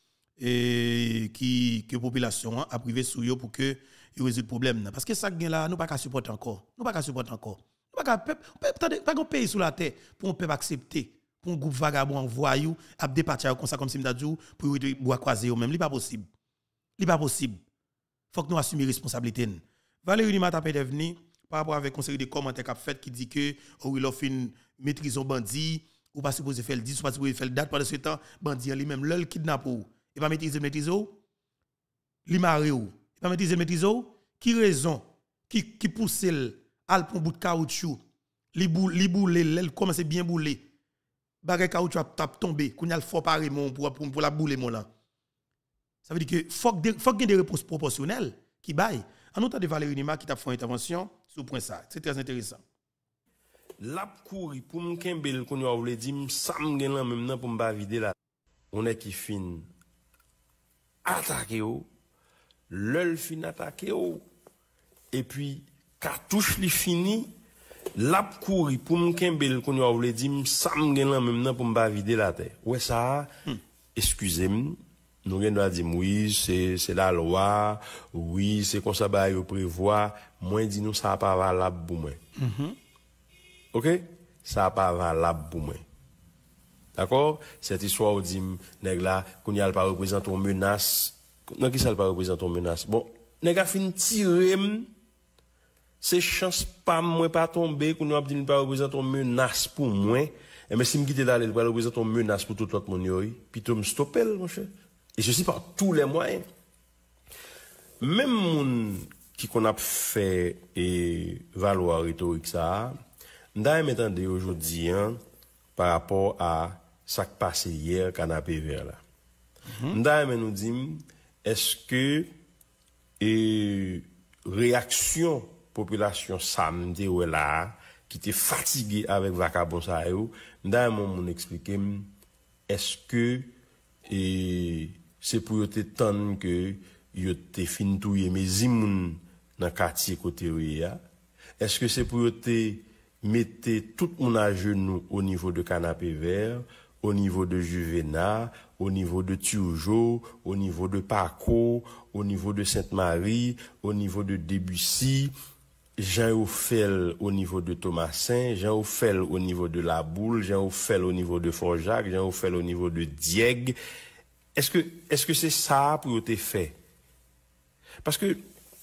et que population a privé sur eux pour que il résout le problème parce que ça gagne là nous pas qu'à supporter encore. Nous pas qu'à supporter encore. Nous pas qu'un pays sur la terre pour un peuple accepter pour un groupe vagabond voyou à départir comme ça comme si m'ta dit pour boire croiser eux même, li pas possible. Li pas possible. Faut que nous assumions responsabilité. Valérie Numa t'a devenu par rapport avec une série de commentaires qu'a fait qui dit que ou il a fait une maîtrise au bandit ou pas supposé faire le 10 ou pas supposé faire le date pendant ce temps bandit lui-même le kidnappe ou et pas maîtriser li maré ou et pas maîtriser qui raison qui pousse al pour bout de caoutchouc li boule elle commence bien bouler bagay caoutchouc tap tomber kounya le fort paré mon pour la bouler mon là. Ça veut dire que faut qu'il y ait des réponses proportionnelles qui baillent. En autant de Valérie Numa qui t'a fait une intervention sur le point ça. C'est très intéressant. La couri pour me kembel qu'on a voulu dire sam gen lan même nan pour me vider là. On est qui fin attaquer ou l'œil fin attaquer ou et puis cartouche li fini l'a couru pour me kembel qu'on a voulu dire ça me gen là même nan pour me pas vider la terre. Ouais ça excusez-moi nous avons dit oui c'est la loi, oui c'est comme ça ba yo prévoit, moi dit nous ça pas valable pour moi. OK? Ça pas valable pour moi. D'accord? Cette histoire où dit nèg là qu'on y a pas représente une menace. Non qui ça pas représente une menace. Bon, nèg a fin tirer c'est chance pas moi pas tomber qu'on a dit pas représente une menace pour moi. Et mais si me quitter d'aller pas représente une menace pour tout l'autre monde yo, puis tu me stopper mon cher. Et ceci par tous les moyens. Même moun qui qu'on a fait et valoir rhétorique ça, m'da m'entendre aujourd'hui par rapport à ça qui passé hier canapé vert là. M'da nous dit est-ce que réaction population samedi ou là qui était fatigué avec vacabon ça yo, m'da mon expliquer est-ce que c'est pour te tendre que yo te fin touyer mes zimoun dans quartier côté ya. Est-ce que c'est pour te mettre tout mon à genoux au niveau de canapé vert, au niveau de Juvena, au niveau de Turgeau, au niveau de Paco, au niveau de Sainte-Marie, au niveau de Debussy, Jean Ophel au niveau de Thomasin, Jean Ophel au niveau de La Boule, Jean Ophel au niveau de Fort-Jacques, Jean Ophel au niveau de Diegue. Est-ce que c'est ça pour te faire? Parce que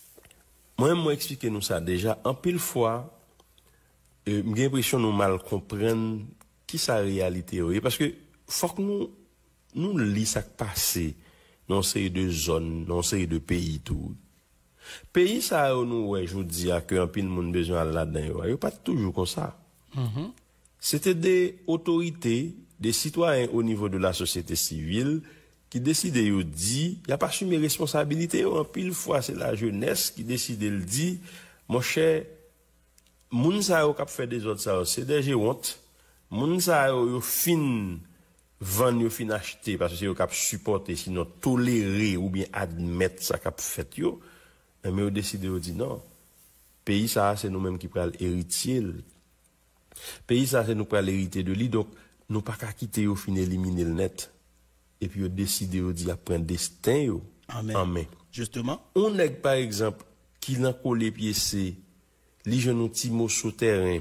moi expliquer nous ça déjà en pile fois j'ai l'impression nous mal comprendre qui sa réalité est parce que faut que nous lis ça passé dans série de zones, dans série de pays tout. Pays ça nous ouais, je dis que un pile monde besoin là-dedans, yo pas toujours comme ça. C'était des autorités, des citoyens au niveau de la société civile qui décide de dire, il n'y a pas assumé responsabilité, en pile fois c'est la jeunesse qui décide de le dire, mon cher, moun sa yo k'ap fait des autres ça, c'est déjà honte, moun sa yo fin vendre yo fin acheter parce que c'est yo k'ap supporter sinon tolérer ou bien admettre ça k'ap fait yo, mais yo décide de dire non, pays ça c'est nous-mêmes qui pral héritier, pays ça c'est nous pral hériter de lui, donc nous pas qu'à quitter yo fin éliminer le net. Et puis, décidé de dire après un destin. Amen. Justement. On est, par exemple, qui n'a collé pieds, li jeune petit mot souterrain,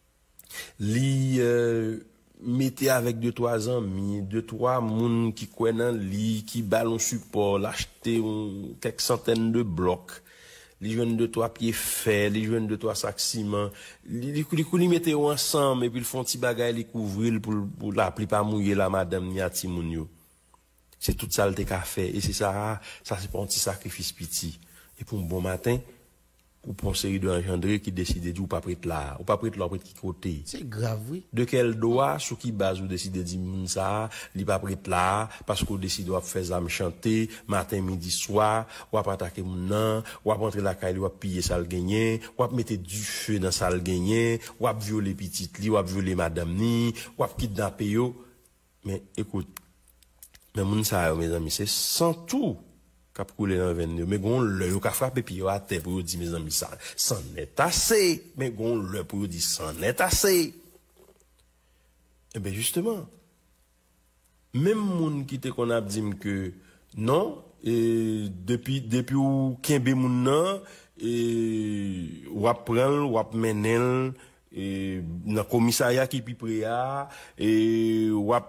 li mettez avec 2-3 amis, 2-3 moun qui connaissent li, qui ballon support, l'acheter quelques centaines de blocs, li jeune 2-3 pieds faits, li jeune 2-3 sacs ciment, li mettez ensemble, et puis ils font petit bagay, li couvrir pour la pli pas mouiller la madame ni a ti moun yo. C'est tout ça le qu'a fait et c'est ça c'est pas un petit sacrifice petit et pour un bon matin ou pour une série de engendrés qui décide de dire ou pas prêtre là ou pas prêtre là qui côté c'est grave oui de quel droit sur qui base ou décide de dire ça li pas prêtre là parce qu'on décide de faire ça me chanter matin midi soir ou pas attaquer moun nan ou pas rentrer la caille ou piller ça le gagner ou pas mettre du feu dans ça le gagner ou pas violer petite li ou pas violer madame ni ou pas kidnapper yo mais écoute. Mais moun sa yo mes amis c'est sans tout qu'a coulé dans veine mais gon le yo ka frappé puis yo à terre pour dire mes amis ça c'en est assez mais gon le pour dire c'en est assez. Et ben justement même moun qui te qu'on a dit que non et depuis ou kembe moun nan et ou prendre ou mener et dans commissariat qui pi préa et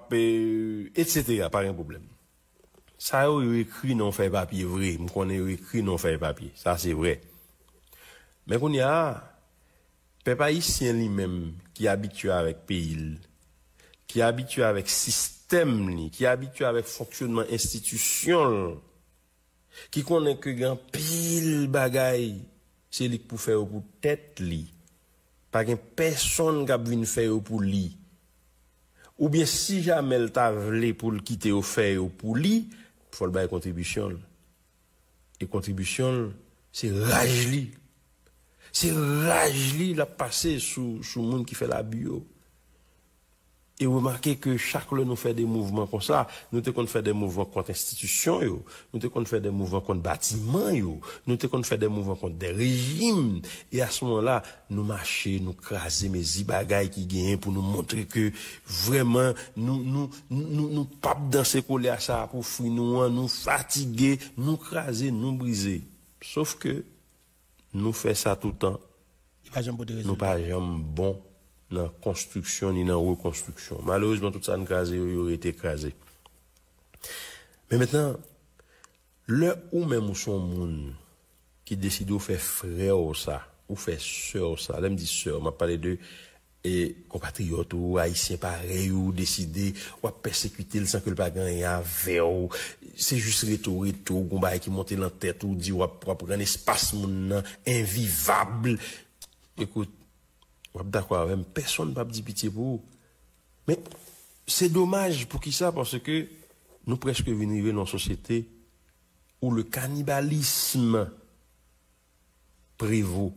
etc. pas un problème ça yo écrit non fait papier vrai me connais écrit non fait papier ça c'est vrai mais qu'on y a peuple haïtien lui-même qui est habitué avec pays qui est habitué avec système qui est habitué avec fonctionnement institution qui connaît que grand pile bagaille c'est lui pour faire pour tête li pas qu'une personne qui a venu faire pour lui. Ou bien si jamais elle t'a voulu pour le quitter au faire pour lui, il faut le bailler contribution. Et contribution, c'est rage li. C'est rage li la passer sous monde qui fait la bio. Et remarquez que chaque fois nous fait des mouvements comme ça, nous te qu'on fait des mouvements contre institutions, nous te qu'on fait des mouvements contre bâtiments, nous te qu'on fait des mouvements contre des régimes. Et à ce moment-là, nous marcher, nous craser mes bagailles qui gagnent pour nous montrer que vraiment nous pas dans ces colères ça pour fuir nous fatiguer, nous craser, nous briser. Sauf que nous fait ça tout le temps. Nous pas jamais bon dans la construction ni dans la reconstruction. Malheureusement, tout ça nous crasé, il aurait été écrasé. Mais maintenant, le ou même son monde qui décide de faire frère ça, ou faire sœur ça, là me dit sœur, m'a parlé de et compatriotes ou haïtiens pareil ou décider ou persécuter sans que le pas gagner avec ou c'est juste rhétorique ou combat qui monte dans tête ou dit ou prendre un espace moun invivable. Écoute, d'accord avec personne pas dire pitié pour vous. Mais c'est dommage pour qui ça parce que nous presque venir dans une société où le cannibalisme prévaut.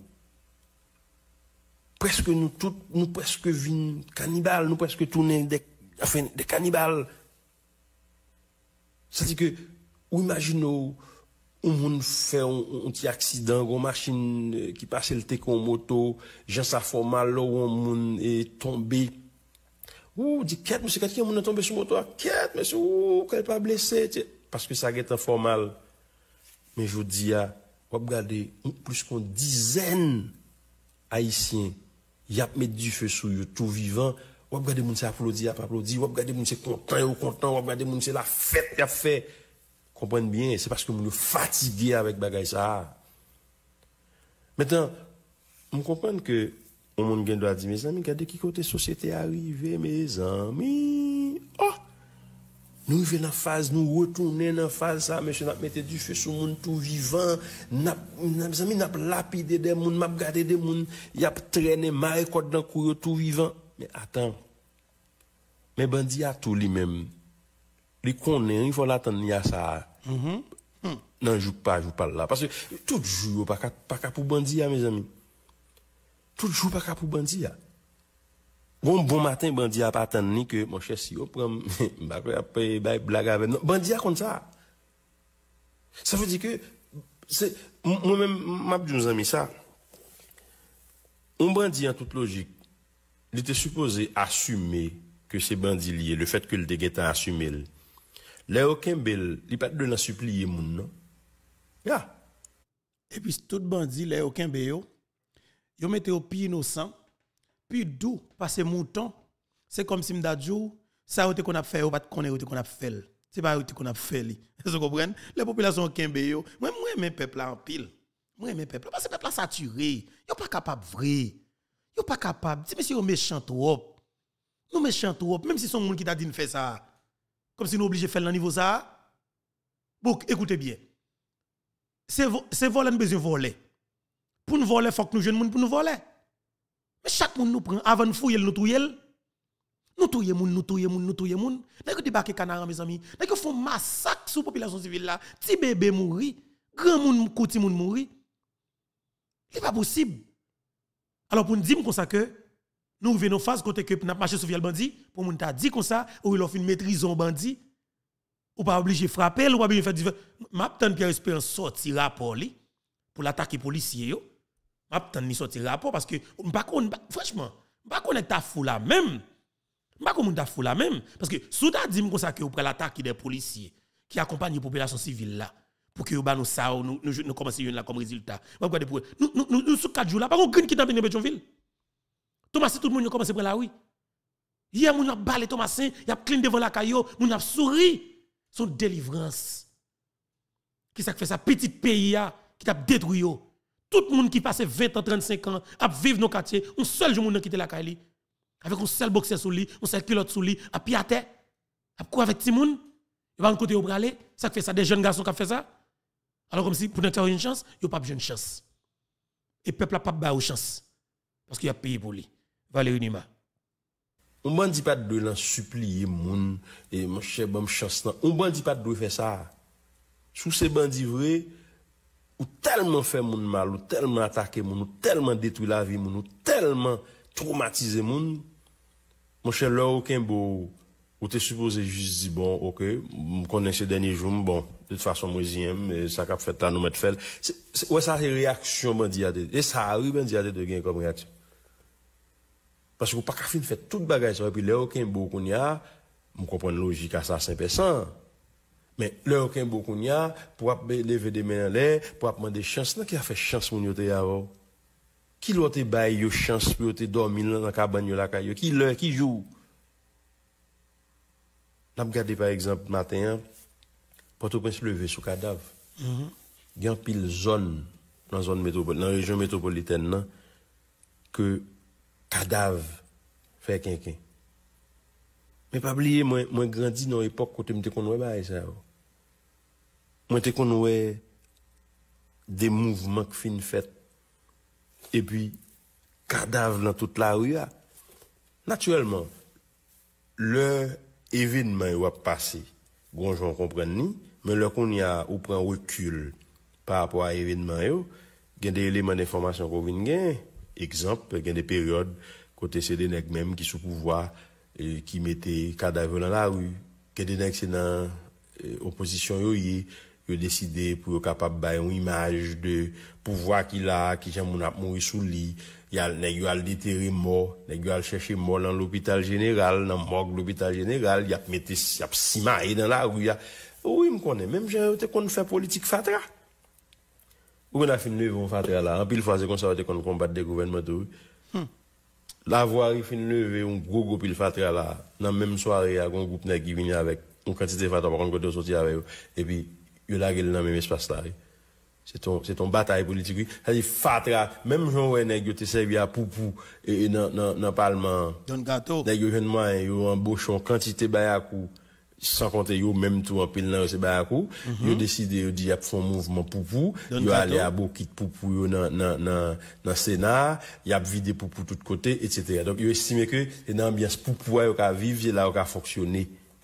Presque nous presque vins cannibales, nous presque tourner des cannibales. C'est-à-dire que ou imaginez un monde fait un petit accident, une machine qui passe le té con moto, gens ça fait mal ou un monde est tombé. Ou dit quête monsieur quelqu'un monde tombé sur moto, quête monsieur ou qu'elle pas blessé parce que ça est informal. Mais je vous dis on regarder plus qu'une dizaine haïtiens y a mettre du feu sur eux tout vivant, on regarder moun ça applaudir, pas applaudir, on regarder moun c'est content, on regarder moun c'est la fête qu'a fait. Comprenez bien, c'est parce que nous sommes fatigués avec bagay ça. Maintenant, on comprend que on monde gen doit dire mes amis, regardez qui côté société arrivé mes amis. Oh! Nous arrivons dans phase, nous retourner dans phase ça, monsieur n'a mettre du feu sur monde tout vivant, mes amis n'a lapidé des monde, m'a regardé des monde, y a traîné maré côte dans couille tout vivant. Mais attends. Mais bandit a tout lui-même. Les connaît, il faut l'attendre à ça. Non, je parle là. Parce que tout jour, pas pour bandit, mes amis. Tout jour, pas pour bandit. Bon matin, bandit a pas attendre ni que mon cher si on prend, blague avec nous. Bandit a comme ça. Ça veut dire que, c'est, moi-même, m'a dit nos amis ça. Un bandit en toute logique, il était supposé assumer que c'est bandit lié, le fait que le déguet a assumé. Léo Kembel, il pas de la supplier moun non. Ya. Et puis tout bandit Léo Kembel yo mette au pied innocent, puis d'où passer mouton, c'est comme si m'dadjou, ça qu'on a fait ou pas connaître qu'on a fait. C'est pas qu'on a fait li. Vous comprenez? Les populations Kembel yo, moi mes peuple en pile. Moi mes peuple parce que peuple saturé, yo pas capable vrai. Yo pas capable. Si monsieur méchant trop. Nous méchant trop, même si son monde qui t'a dit de faire ça. Comme si nous obligés de faire le niveau ça. Bon, écoutez bien. C'est voler, nous besoin voler. Pour nous voler, il faut que nous jeunes pour nous voler. Mais chaque monde nous prend, avant de fouiller, nous touyer. Nous touyer moun. Nous débarquer canard, mes amis. Nous font massacre sur la population civile là. Petit bébé mourir. Grand moun, petit moun mourir. C'est pas possible. Alors pour nous dire comme ça que nous venons phase côté que n'a marché sur le bandit pour moun ta dit comme ça ou il offre une maîtrise en bandit ou pas obligé frapper ou pas bien faire m'attend Pierre Espérance sortir rapport li pour l'attaquer policier yo m'attend ni sortir rapport parce que franchement pas connaître ta fou là même pas comment ta fou là même parce que sous ta dit comme ça que ou prend l'attaque des policiers qui accompagnent la population civile là pour que nous ça nous commencer là comme résultat nous sous 4 jours là pas qu'on qui dans Pétionville. Thomasin, tout le monde commence à prendre la rue. Hier, on a balé Thomasin, il a clean devant la caillou, on a souri. Son délivrance. Qui ça fait ça? Petit pays qui a détruit. Tout le monde qui passe 20 ans, 35 ans, à vivre dans le quartier, un seul jour, on a quitté la caillou. Avec un seul boxeur sous lui, un seul pilote sous lui, à pied à terre. À quoi avec Timoun? Il va un côté au bralé. Ça fait ça, des jeunes garçons qui ont fait ça. Alors, comme si pour nous avoir une chance, il n'y a pas besoin de chance. Et le peuple n'a pas de chance. Parce qu'il a payé pour lui. Valérie Nima. On ne dit pas de l'en supplier moun et mon cher bon chance. On ne dit pas de faire ça. Sous ces bandits vrais, ou tellement fait moun mal, ou tellement attaqué moun, ou tellement détruit la vie moun, ou tellement traumatisé moun, Mon cher, là, aucun beau, ou t'es supposé juste dire, bon, ok, me connais ces derniers jours, bon, de toute façon, moi, j'aime, ça qu'a fait là, nous mettre fait. Ouais, ça, c'est réaction, bandit à et ça arrive, bandit à de gain comme réaction. Parce que vous pas qu'à fin faire toute bagage, et puis là, aucun beau qu'on y a, vous comprenez logique à ça, 5%. Mais là, aucun beau qu'on y a, pour lever des mains en l'air, pour demander chance, non, qui a fait chance, mon yote avant? Qui l'autre bail, yo chance, pour te dormir dans la cabane, la caillou? Qui l'heure, qui joue? N'a regardé par exemple matin, Port-au-Prince levé sous cadavre. Il y a pile zone dans zone métropolitaine, dans la région métropolitaine nan, que cadavre fait quelqu'un. Mais pas oublier moi grandi dans l'époque où me te connais ba ça. Moi te connais des mouvements qui fin fait et puis cadavre dans toute la rue. Naturellement, le événement va passer. Bon, j'en comprends ni, mais là qu'on y a ou prend recul par rapport à l'événement yo, il y a des éléments d'information qu'on vient gagner. Exemple, il y a des périodes côté c'est des nèg même qui sous pouvoir et qui mettaient cadavre dans la rue, il y a des nèg c'est dans opposition yo décidé pour capable bailler une image de pouvoir qu'il a qui j'aime a mourir sous lit. Il y a nèg yo al déterrer mort, nèg yo al chercher mort dans l'hôpital général, dans morgue l'hôpital général, il y a metté y a simaé dans la rue. Oui, me connais même j'ai te qu'on fait politique fatra. Ou on a fini lever on fatra là, en pile fois c'est comme ça qu'on combattre des gouvernements tout. La voie il fin lever un gros pile fatra là, dans même soirée il y a un groupe nèg qui vient avec une quantité fatra par contre sorti avec et puis il a dans même espace là. C'est ton bataille politique. C'est-à-dire, fatra, même Jean René, qui te servi à poupou, et dans parlement. Don gâteau. D'ailleurs, jeune moi, yo embauché en quantité bayakou, sans compter yo, même tout en pile nan, c'est bayakou. Yo décidé, yo dit, y a fait un mouvement poupou. Yo allé à Bokit poupou, yo dans Sénat. Y a vidé poupou tout côté, etc. Donc, yo estimé que, c'est une ambiance poupou, yo ka vivre, c'est là, yo ka fonctionner.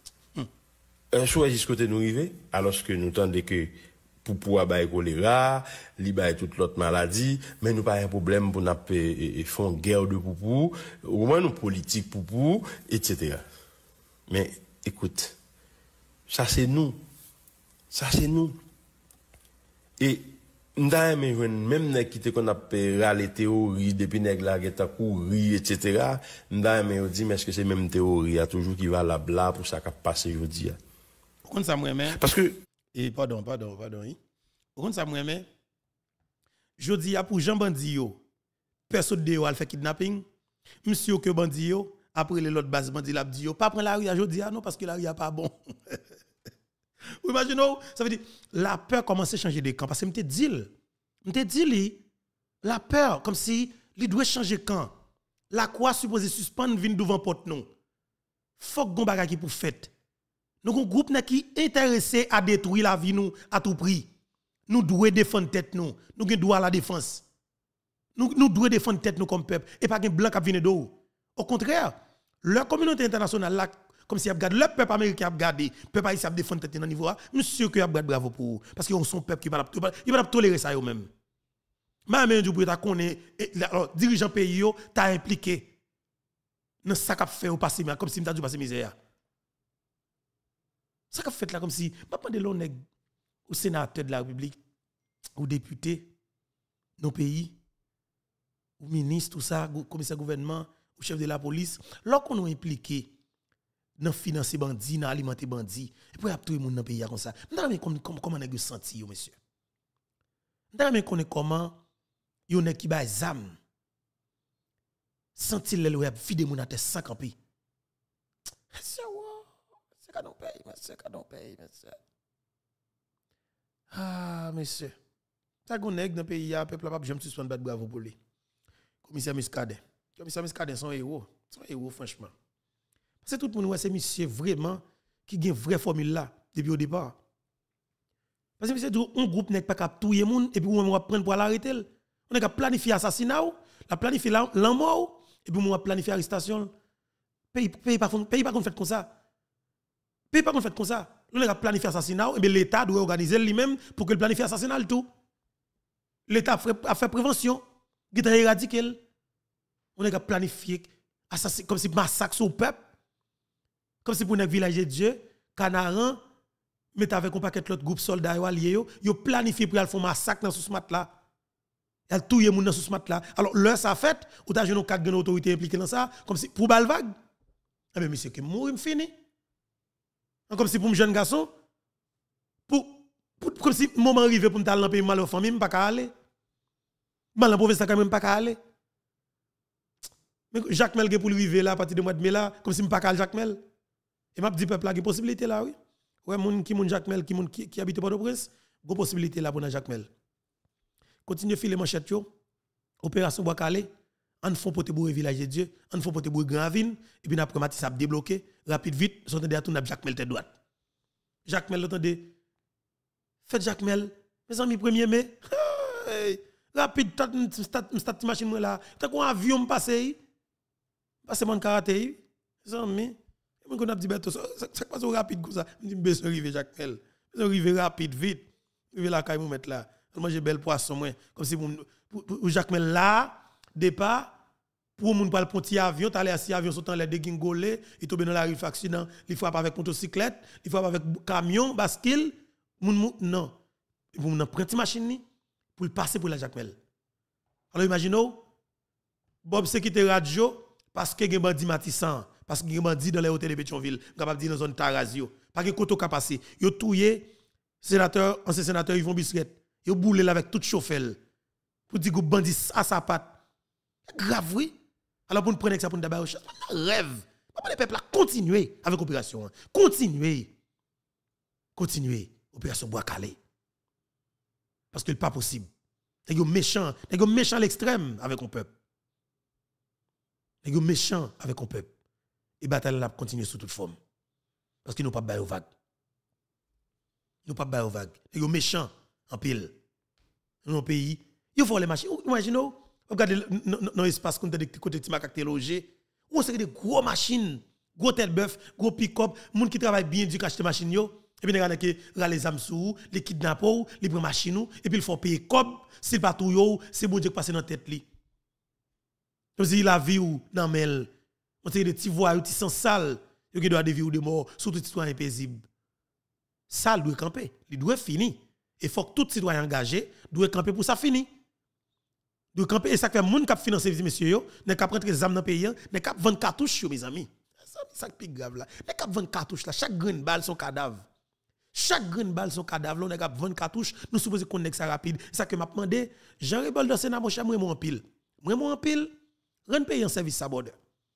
Choisir côté nous arriver, alors que nous tendons que, pour pouvoir bailler choléra, li bailler toute l'autre maladie, mais nous pas un problème pour n'a faire guerre de poupou, au moins nous politique poupou, etc. Mais écoute, ça c'est nous. Ça c'est nous. Et m'da même nèg qui te qu'on a les théories depuis nèg la qui t'a couru, etc. M'da mais dit mais est-ce que c'est même théorie a toujours qui va la bla pour ça qu'a passé aujourd'hui. Pourquoi ça moi parce que et pardon. Pourquoi ça moi je dis pour Jean Bandi yo, personne de yo a fait kidnapping, monsieur que bandi yo après les autres base bandi l'a dit yo pas prendre la rue je dis non parce que la rue a pas bon. Vous imaginez ça veut dire la peur commence à changer de camp parce que m'te dit la peur comme si il doit changer camp. La quoi supposé suspendre vinn devant porte nous. Faut gon bagay qui pour fait. Nous un groupe qui intéressé à détruire la vie nous à tout prix. Nous devons défendre tête nous. Nous avons droit à la défense. Nous devons défendre tête nous comme peuple et pas un blanc qui vient de haut. Au contraire, la communauté internationale là comme si le peuple américain a regardé, le peuple haïtien a défendre tête dans niveau là, monsieur que a bravo pour vous parce qu'ils sont peuple qui va pas tolérer ça eux même. Même du pour ta connaît dirigeant pays yo t'a impliqué dans ça qu'a fait au passé comme si m'ta du passé misère. Ça qu'a fait là comme si pas de l'on au sénateur de la République ou député nos pays ou ministre tout ça commissaire gouvernement ou chef de la police lorsqu'on est impliqué dans financer bandit dans alimenter bandit et puis tout le monde dans pays comme ça m'dame comment nèg senti yo monsieur m'dame connaît comment yo nèg qui ba zam senti le web vide mon tête sans camper c'est cadeau pays monsieur ah monsieur ça gon nèg dans pays a peuple pas jamais suspendre battre bravo pour lui commissaire Muscadet son héros franchement parce que tout le monde c'est monsieur vraiment qui gagne vraie formule là depuis au départ parce que monsieur un groupe n'est pas capable touyer monde et puis on va prendre pour l'arrêter on est capable planifier assassinat la planifier la mort et puis on va planifier arrestation pays pas qu'on fait comme ça pays pas qu'on fait comme ça on est capable planifier assassinat et bien l'état doit organiser lui-même pour que le planifie assassinat le tout l'état a fait prévention il a éradiqué on est capable planifier comme si massacre son peuple, comme si pour un village de Dieu, Canaran, met avec un paquet de l'autre groupe soldats alliés, yo planifié pour aller faire massacre dans ce mat là. Elle touye moun dans ce mat là. Alors l'heure ça fait, ou t'as jeune quatre grandes autorités impliquées dans ça, comme si pour bal vague. Ah mais monsieur que mourir fini. Comme si pour un jeune garçon comme si moment arrivé pour m'aller dans pays mal aux familles, pas qu'à aller. Mal dans province quand même pas qu'à aller. Mais Jacques Mel pour arriver là à partir de mois de mai là, comme si m'pas qu'à Jacques Mel. Et m'a dit peuple là, il y a possibilité là oui. Ouais moun Jacques Mel qui habite Port-au-Prince, go possibilité là pour Jacques Mel. Continue filer manchette yo. Opération Bois Calais, on font pote bourre village de Dieu, on font pote bourre Grand Ville et puis après Matisse a débloqué rapide vite, sont à tourner Jacques Mel tête droite. Jacques Mel entendez faites Jacques Mel, mes amis 1er mai. Rapide start machine moi là, tant qu'on avion passer mon karaté, mes amis. Moi qu'on a dit Beto, ça passe rapide comme ça. Je dis besoin arriver Jacques Mel. Besoin arriver rapide vite. Arriver là quand me mettre là. Manger belle poisson moi comme si pour Jacques Mel là départ pour moun pas le petit avion, t'aller assis avion sautant les dégingolé, il tombe dans la rue accident, il frappe avec motocyclette, il frappe avec camion, bascule, non. Pour moun prendre une machine pour passer pour la Jacques Mel. Alors imaginez Bob c'est quitter radio parce que gen bandi Matissan, parce que gen bandi dans les hôtels de Pétionville, capable dire dans zone Tarazio, pas que koto ka passer. Yo touyer ancien sénateur Yvon Bisquet. Yo boule avec tout chauffeur pour dire que bandit à sa patte. Grave oui. Alors pour nous prendre ça pour nous d'abord rêve. Pas les peuples continuer avec opération. Continuer opération Bois Calais. Parce que c'est pas possible. Nèg méchant à l'extrême avec un peuple. Nèg méchant avec un peuple. Et bataille là continuer sous toute forme. Parce qu'ils n'ont pas bail aux vagues. Ils n'ont pas bail aux vagues. Nèg méchant en pile. Dans nos pays, il faut les machines. Imaginez, regardez dans l'espace qu'on a des côtés de Timac logé, on sait des gros machines, gros tête bœuf, gros pick-up, gens qui travaillent bien du acheter machine yo, et puis les qui les âmes sous, les kidnappeurs, les prennent machine et puis ils font payer cob, c'est pas tout yo, c'est bon Dieu qui passe dans tête li. Comme si la vie ou dans mel, on sait des petits voyous, petits sans sale, yo qui doit des vies ou des morts, surtout citoyens paisibles. Sale doit camper, il doit finir. Il faut que tout citoyen engagé doit camper pour ça fini. Doit camper et ça fait moun k'ap financer monsieur yo, n'est k'ap rentrer zam dans pays, n'est k'ap vendre cartouche yo mes amis. Ça qui grave là. N'est k'ap vendre cartouche là, chaque grain balle son cadavre. Chaque grain balle son cadavre là, n'est k'ap vendre cartouche, nous supposons qu'on ça rapide. Ça que m'a demandé, Jean Rebol dans Sénat mon cher moi en pile. Moi en pile, rend pays en service saborde.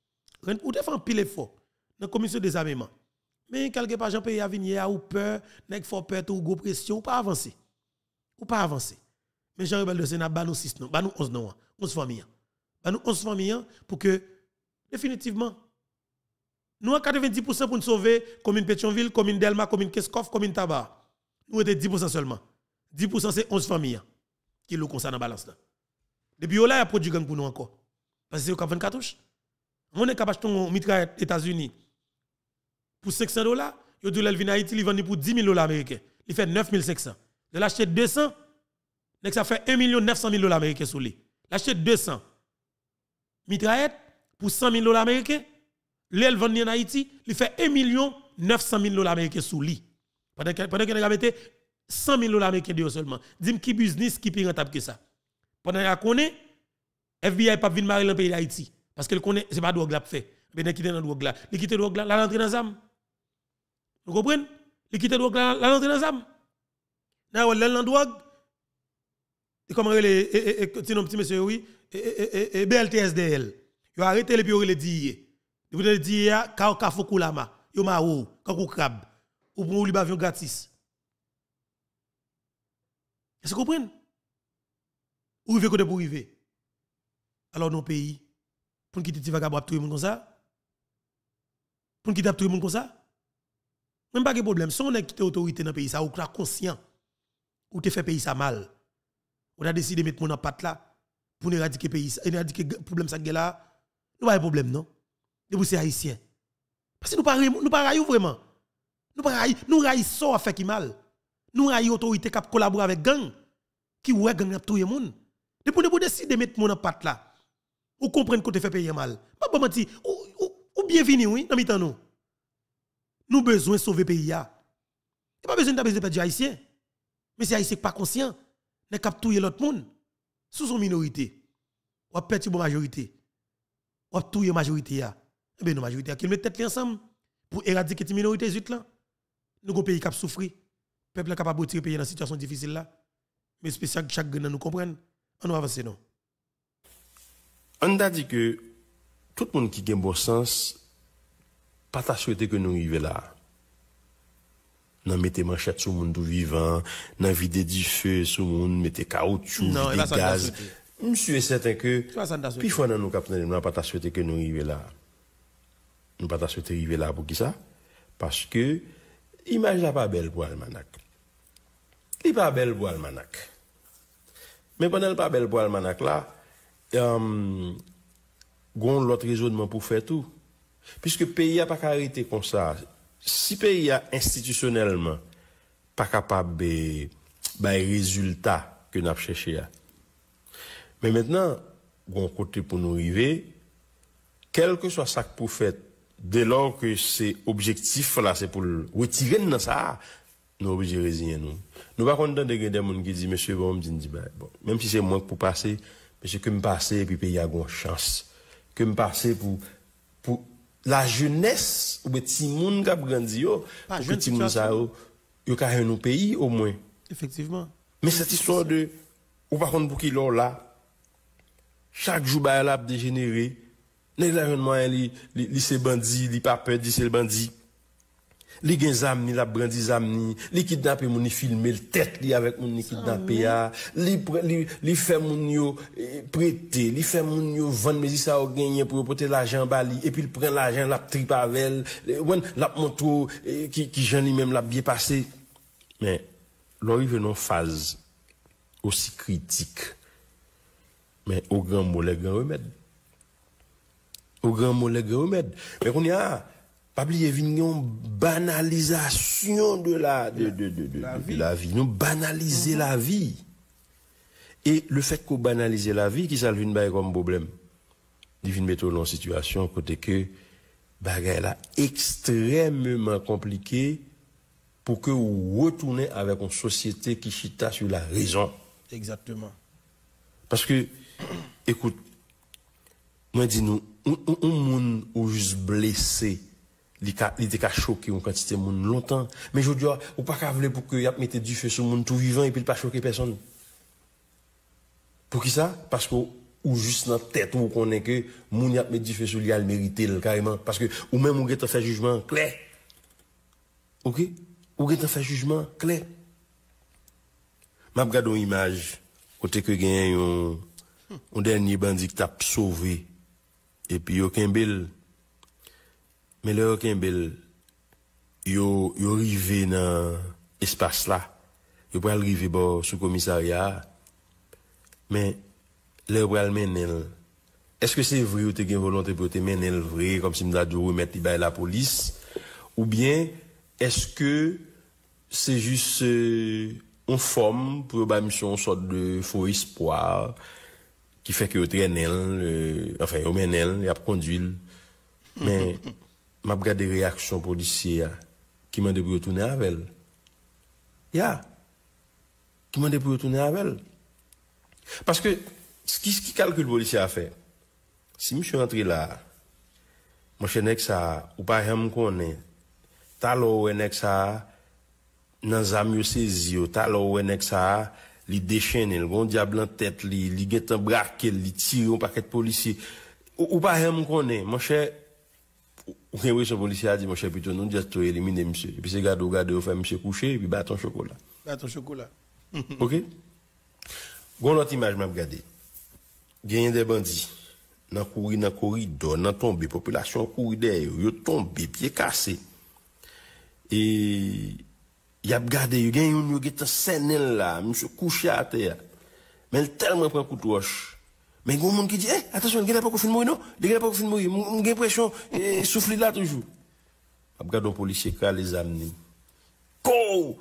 Ou te fait en pile effort dans commission des armements. Mais quelque part Jean pays à venir ou peur, nèg faut peur ou gros pression ou pas avancer. Ou pas avancer. Mais Jean Rebel de Sénat ba nous 6 non, ba nous 11 non, 11 familles. Ba nous 11 familles pour que définitivement nous à 90% pour nous sauver commune Pétionville, commune Delma, commune Keskov, commune Tabar. Nous était 10% seulement. 10% c'est 11 familles qui le concerne dans balance là. Depuis là il y a produit gang pour nous encore. Parce que c'est au 24 cartouches. On est capable d'acheter un mitraillette États-Unis pour $500, yo dit l'Elvin Haïti, il vend pour $10,000 américains. Il fait 9,500. De l'acheter 200, ça fait $1,900,000 américains sous lui. L'acheter 200 mitraillettes pour $100,000 américains. L'el vend en Haïti, il fait $1,900,000 américains sous lui. Pendant qu'il a mis $100,000 américains de seulement. Dis-moi qui business qui plus rentable que ça. Pendant qu'il connaît, FBI pas venir marier dans le pays d'Haïti. Parce qu'il connaît, c'est pas drogue là fait. Mais il quitte dans drogue là. Il quitte drogue là, la rentrée dans zam. Vous comprenez? Il quitte drogue là, la rentrée dans zam. Na ouais dans drogue. Et comment les petit monsieur oui, et BLTSDL. Yo arrêté les puis les dit. Vous avez dit ya ka fokou lama. Yo ma ou, kakou crabe. Ou pour lui avion gratis. Est-ce que vous comprenez? Ou rive côté pour rive. Alors nos pays pour quitter ti vagabond tout le monde comme ça. Pour quitter tout le monde comme ça. Même pas de problème. Si on a quitté l'autorité dans le pays, ça, ou conscient, ou te fait pays ça mal, on a décidé de mettre mon en patte là, pour éradiquer le pays, éradiquer le problème ça là, nous pas de problème, non? Et vous, c'est haïtien. Parce que nous pas raillons vraiment. Nous raillons à faire qui mal. Nous raillons l'autorité qui collabore avec gang, qui ouais gang tout le monde. Depuis nous décider de mettre mon en patte là, ou comprendre que tu fait payer mal. Pas pas mentir. Ou bienvenue, oui, dans mi-temps nous. Nous besoin de sauver le pays. Il n'y a pas besoin de perdre haïtien. Mais c'est haïtien pas conscient. N'est qu'à touiller l'autre monde. Sous son minorité. Ou perdre une majorité. Ou touiller majorité. Eh bien, nous majorité qui met tête ensemble pour éradiquer cette minorité zut là. Nous avons un pays qui a souffert. Le peuple est capable de tirer pays dans une situation difficile là. Mais spécial que chaque nous comprenne. On va avancer non. On a dit que tout le monde qui a un bon sens, pas ta souhaité que nous arrivions là. Nous mettez manchette sur le monde vivant, nous vider du feu sur le monde, mettez caoutchouc, vider gaz. Monsieur est certain que, puis fois dans nous capitaine, nous pas ta souhaité que nous arrivions là. Nous pas ta souhaité arriver là pour qui ça? Parce que, image là pas belle pour Almanac. Il pas belle pour Almanac. Mais pendant le pas belle pour Almanac là, gon l'autre raisonnement pour faire tout. Puisque le pays a pas arrêté comme ça. Si le pays a institutionnellement pas capable de résultat que nous avons cherché. Mais maintenant, gon côté pour nous arriver, quel que soit ça que pour faire, dès lors que c'est objectif là, c'est pour retirer dans ça, nous obligés de résigner nous. Nous pas content de des gens qui disent monsieur bon, me dit bon, même si c'est moi pour passer, monsieur que me passer et puis pays a une chance. Que me passer pour la jeunesse ou petit monde qui a grandi yo, pour que petit monde ça yo ka nous pays au moins. Effectivement. Mais cette histoire de ou par contre pour qui là chaque jour ba la dégénérer, l'environnement li c'est bandit, li pas peur dit c'est le bandit. Li gen zam ni la brandi zam ni, li kidnappé moun ni filmer le tête li avec moun ni kidnappé a, li fait moun yo prêter, li fait moun yo vendre mais ça au gagner pour porter l'argent bali et puis il prend l'argent la trip avec la montre qui j'en li même la bien passé. Mais l'arrive dans phase aussi critique. Mais au grand mot les grands remèdes. Au grand mot les grands remèdes. Mais qu'on y a pas oublier une banalisation de la vie. Nous banaliser la vie. Et le fait qu'on banalise la vie, qui ça vient comme problème? Il vient mettre en situation côté que bagay là extrêmement compliqué pour que vous retournez avec une société qui chita sur la raison. Exactement. Parce que, écoute, moi dis nous, un monde ou juste blessé, il était choqué une quantité de monde longtemps. Mais je dis, ou pas qu'à vouloir pour que y a mettre du feu sur le monde tout vivant et puis pas choquer personne. Pour qui ça? Parce que, ou juste dans la tête, ou qu'on est que, moun y a mettre du feu sur lui, il mérite carrément. Parce que, ou même, ou fait jugement clair. Ok? Ou fait jugement clair. M'a regardé une image, côté que gagne un dernier bandit qui t'a sauvé. Et puis, yo Kembel. Mais le Kembel, yo arrivé dans l'espace là. Yo pral arrivé sous commissariat. Mais, le pral menel. Est-ce que c'est vrai ou te gen volonté pour te menel vrai, comme si m'da dû remettre la police? Ou bien, est-ce que c'est juste une forme pour une sorte de faux espoir qui fait que traînel, enfin, au menel, il a conduit. Mais, m'a regardé des réactions policières qui m'ont dit pour retourner avec elle. Qui m'ont dit pour retourner avec elle. Parce que, ce qui calcule le policier a fait, si je suis rentré là, mon cher ça, ou pas même connaît, talo ou ça, nan zam yo saisi yo, talo ou ça, li déchaîne, le gon diable en tête, li get un braquet, li tire un paquet de policiers. Ou pas même connaît, mon cher, ou bien oui, ce policier a dit, mon cher, plutôt, nous disons, tu éliminer monsieur. Et puis c'est gado, on fait monsieur coucher, et puis bâton chocolat. Bâton chocolat. Ok? Gon l'autre image, m'a regardé. Gagne des bandits. Dans corridor, dans tombé, population corridor, yo tombé, pied cassé. Et, y a regardé, y a un yo scène là, monsieur couché à terre. Mais il tellement prend coup de roche. Mais il y a un monde qui dit, attention, il n'y a pas de film mourir, non? Il n'y a pas de film mourir. J'ai l'impression, souffle là toujours. Regarde un policier qui a les amenés. Kou!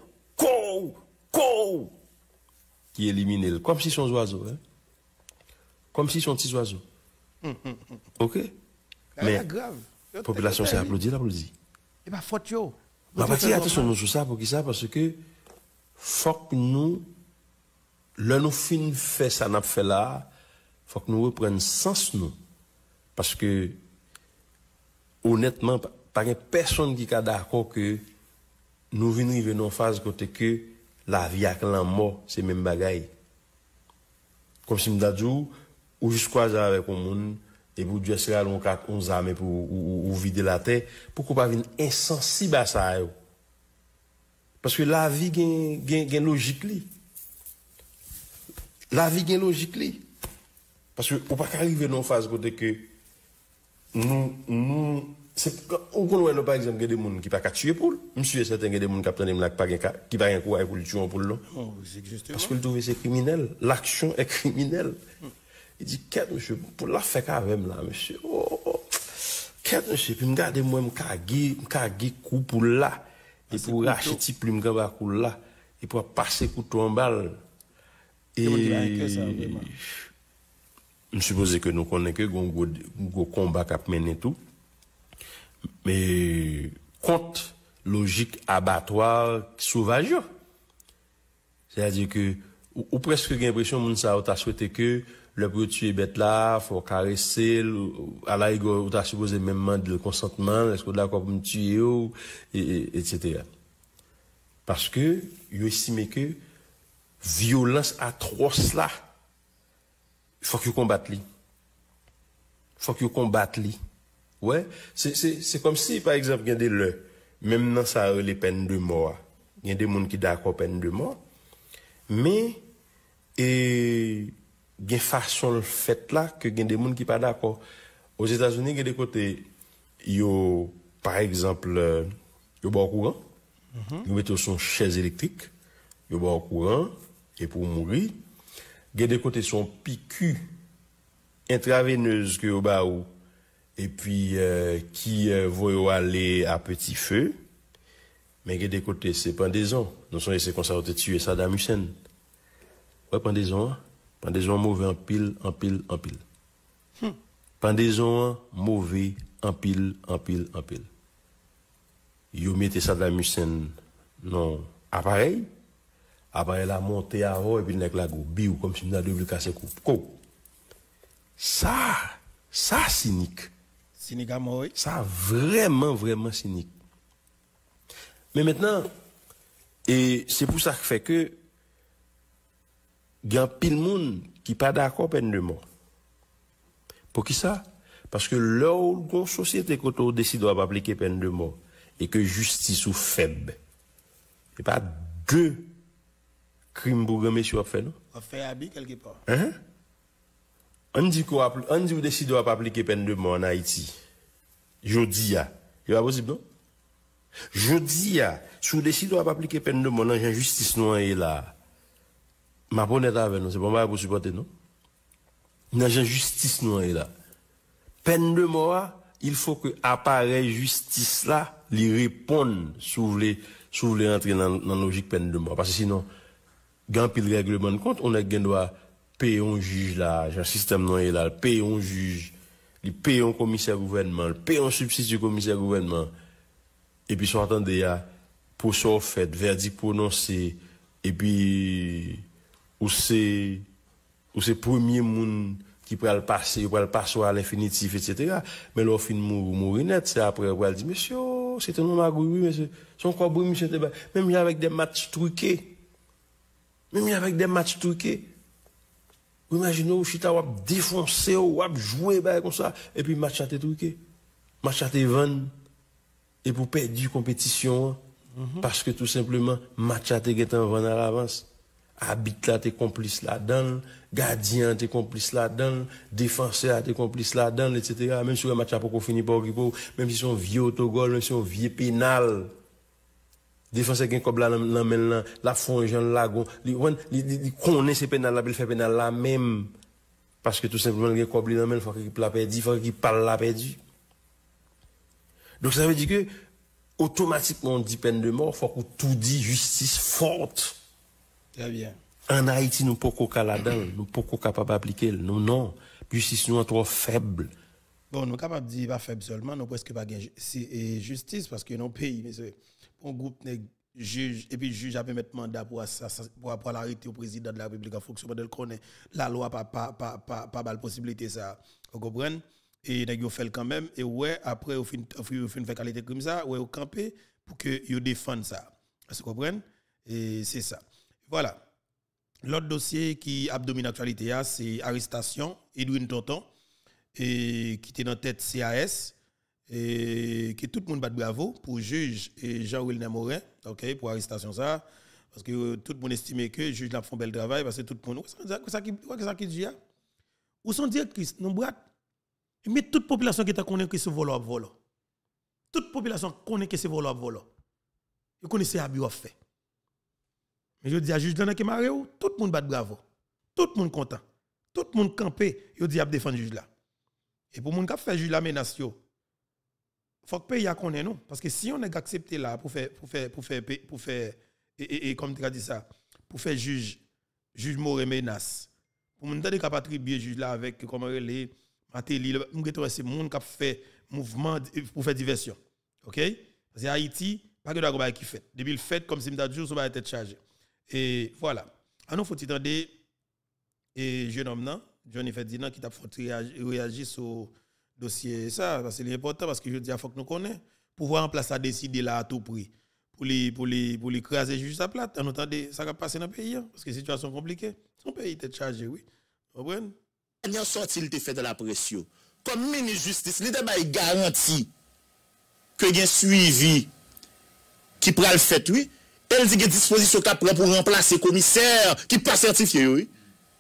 Qui élimine, comme si son oiseau, hein? Comme si son petit oiseau. Ok? Mais grave. la population s'est applaudi, l'applaudit. Et pas faute yo. Ma partie attention nous sur ça pour qui ça parce que faut que nous là nous fin fait ça n'a fait là, faut que nous reprenions sens nous parce que honnêtement pas personne qui est d'accord que nous venons en phase côté que la vie avec la mort c'est même bagaille. Comme si m'dadou ou jusqu'à avec un monde et pour Dieu sera on 11 armes pour ou vider la terre pourquoi pas venir insensible à ça yo? Parce que la vie gagne logique li. La vie gagne logique li. Parce que on pas arriver dans phase côté que nous c'est on connaît par exemple des gens qui pas qu'à tuer pour monsieur certain des gens qui prennent la qui pas un coup pour le tuer pour l'eau. Parce que le trouver c'est criminel, l'action est criminelle. Il dit qu'est monsieur pour la faire quand même là monsieur. Qu'est monsieur puis me garder moi me kagi coup pour là et pour racheter petit plume gamba coup là et pour passer couteau en balle. Et je suppose que nous connaissons que gros combat qui a mené tout. Mais contre logique abattoir sauvage. C'est-à-dire que ou presque j'ai l'impression que ça a souhaité que le pour tuer bête là, faut caresser à la rigueur ou t'as supposé même demander le consentement, est-ce que d'accord pour me tuer etc. Parce que il estime que violence atroce là il faut que combattre lui. Faut que combattre lui. Ouais, c'est comme si par exemple il y a des le même dans ça les peines de mort. Il y a des gens qui d'accord peine de mort. Mais et il y a façon le fait là que il y a des gens qui pas d'accord. Aux États-Unis, il y a des côtés yo par exemple yo bon courant. Ils mettent son chaise électrique, yo bon courant et pour mourir, il y a des côtés son piqûre intraveineuse que yo ba ou et puis qui vont aller à petit feu, mais il y a des côtés c'est pendaison. Nous sommes essayés comme ça de tuer Saddam Hussein. Ouais, pendaison mauvais en pile. Pendaison mauvais en pile. Yo mettez Saddam Hussein non appareil la monter avant et puis avec la go biou comme si nous devait casser coup. Ça cynique. Cynique à mort. Ça vraiment cynique. Mais maintenant et c'est pour ça que fait que il y a pile monde qui pas d'accord peine de mort. Pour qui ça? Parce que là où une société quand on décide de pas appliquer peine de mort et que justice ou faible. C'est pas deux crimes pour monsieur a fait non? On fait habit quelque part. Hein? On dit ou décide de pas appliquer peine de mort en Haïti. Jodi a. Il pas possible non? Jodi a, si vous décidez de pas appliquer peine de mort dans la justice non est là. Ma bonne avec nous, c'est pas mal pour supporter non? Dans la justice non est là. Peine de mort, il faut que appareil justice là lui réponde sous les entrer dans logique peine de mort parce que sinon grand pile règlement de compte on a doit payer un juge là, un système non est là, payer un juge, il paye un commissaire gouvernement, payer un substitut commissaire gouvernement et puis soit attendez pour ça fait verdict prononcé et puis ou c'est premier monde qui peut le passer à l'infinitif, etc. Mais l'on finit mourir net, c'est après, on dit, monsieur, c'est un homme à oui, monsieur, son corps brûle, monsieur, même avec des matchs truqués. Vous imaginez, vous chita, vous défoncé, vous joué, comme ça, et puis match à truqué. Match à vendre, et pour perdre du compétition, parce que tout simplement, match à vendre à l'avance. Habite là, t'es complice là-dedans, gardien, t'es complice là-dedans, défenseur, t'es complice là-dedans, etc. Même si le match a pas fini par même si son vieux autogol, même si son vieux pénal, défenseur qui est comme là, la fond, Jean Lagon, il connaît ces pénal là, il fait pénal là même, parce que tout simplement, il est comme là, il faut qu'il l'a perdu, il faut qu'il parle l'a perdu. Donc ça veut dire que, automatiquement, on dit peine de mort, il faut que tout dit justice forte. Très bien. En Haïti, nous ne pouvons pas là-dedans, nous ne pouvons pas appliquer. Non. Justice nous est trop faible. Bon, nous sommes capables de dire pas faible seulement, nous presque pas gain justice parce que nos pays, un groupe juge et puis juge a pu mettre mandat pour l'arrêter au président de la République en fonction de connaît la loi pas la possibilité ça. Vous comprenez? Et nous fait quand même et ouais après au fin fait qualité comme ça, ouais au camper pour que vous défendent ça. Vous comprenez? Et c'est ça. Voilà. L'autre dossier qui a dominé l'actualité, c'est arrestation Edwin Tonton, et qui était dans tête CAS, et que tout le monde bat bravo pour juge et Jean-Wilner Morin, ok, pour arrestation ça, parce que tout le monde estime que le juge a fait un bel travail, parce que tout le monde, c'est ça qui dit, où sont directrices, nous brat, mais toute population qui connaît que c'est volant. Toute population connaît que c'est volant. Ils connaissent abus à fait. Mais je dis à juge dans qui maré tout le monde bat bravo. Tout le monde content. Tout le monde campé, il dit à défendre juge là. Et pour moun qui fait juge la menace yo, faut que pays a connaît nous parce que si on est accepté là pour faire et comme tu as dit ça, pour faire juge Moré menace. Pour moun tande capable attribuer juge là avec comment les Matéli, c'est monde qui fait mouvement pour faire diversion. OK? Parce que Haïti, pas que d'accord qui fait. Depuis le fait comme si m'ta toujours va être chargé. Et voilà. Alors faut attendre et jeune homme là, Johnny Ferdinand qui t'a fait réagir sur dossier ça parce que c'est important parce que je dis il faut que nous connaissons pouvoir en place à décider là à tout prix pour les craser juste à plate. En attendant ça va passer dans le pays parce que situation compliquée. Son pays était chargé oui. Vous comprenez? Dernière sortie il te fait de la pression. Comme ministre justice, il te garantit que il y a suivi qui prend le fait oui. Elle dit que disposition qu'a prend pour remplacer commissaire qui pas certifié oui.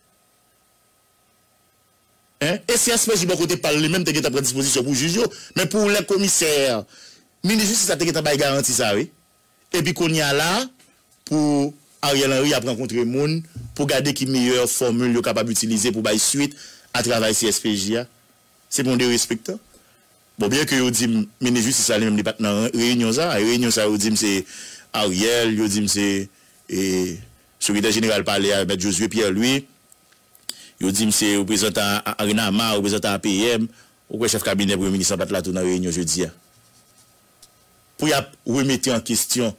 Hein? Et si SPJ bon côté parle même te prend disposition pour juge mais pour les commissaires ministre justice a te garanti ça oui. Et puis qu'on y a là pour Ariel Henry a rencontré moun pour garder qui meilleure formule yo capable d'utiliser pour bailler suite à travail CSPJ. C'est bon de respecter. Bon bien que yo dit ministre justice a même pas dans réunion ça yo dit c'est Ariel, yo dit c'est secrétaire général parler avec Josué Pierre lui. Yo dit c'est représentant Arena Amar, représentant APM, ou chef cabinet premier ministre pas là tout dans réunion jeudi. Pour y remettre en question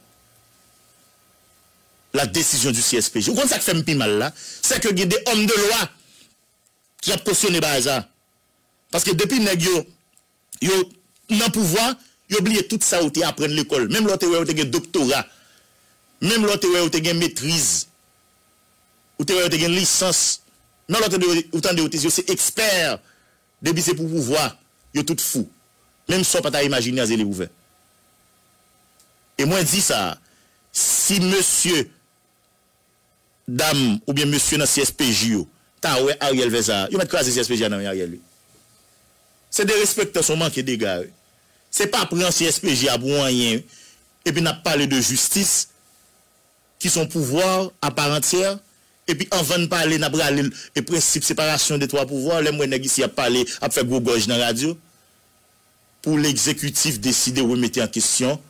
la décision du CSPJ. Vous comprenez ça qui fait un mal là, c'est que il y a des hommes de loi qui ont cautionné ça. Parce que depuis nèg yo dans pouvoir, yo oublié tout ça ou te apprendre l'école, même l'autre ou te gen doctorat, même l'autre ou te gen maîtrise, ou te gen licence, même l'autre autant de c'est expert depuis c'est pour pouvoir, yo tout fou. Même ça pas ta imaginer les ouvert. Et moi dis ça, si monsieur dame ou bien monsieur dans CSPJ yo, ta ouais Ariel Veza, yo met craser CSPJ dans Ariel lui. C'est de respecter son manque de gars. C'est pas prendre CSPJ à bon rien et puis n'a parlé de justice qui sont pouvoir à part entière et puis avant de parler n'a parlé le principe séparation des trois pouvoirs, les moyens ici à parler à faire gros gorge dans la radio pour l'exécutif décider ou remettre en question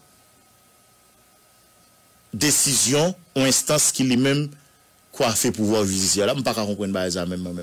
décision ou instance qui lui-même quoi fait pouvoir judiciaire là, on pas comprendre ça même.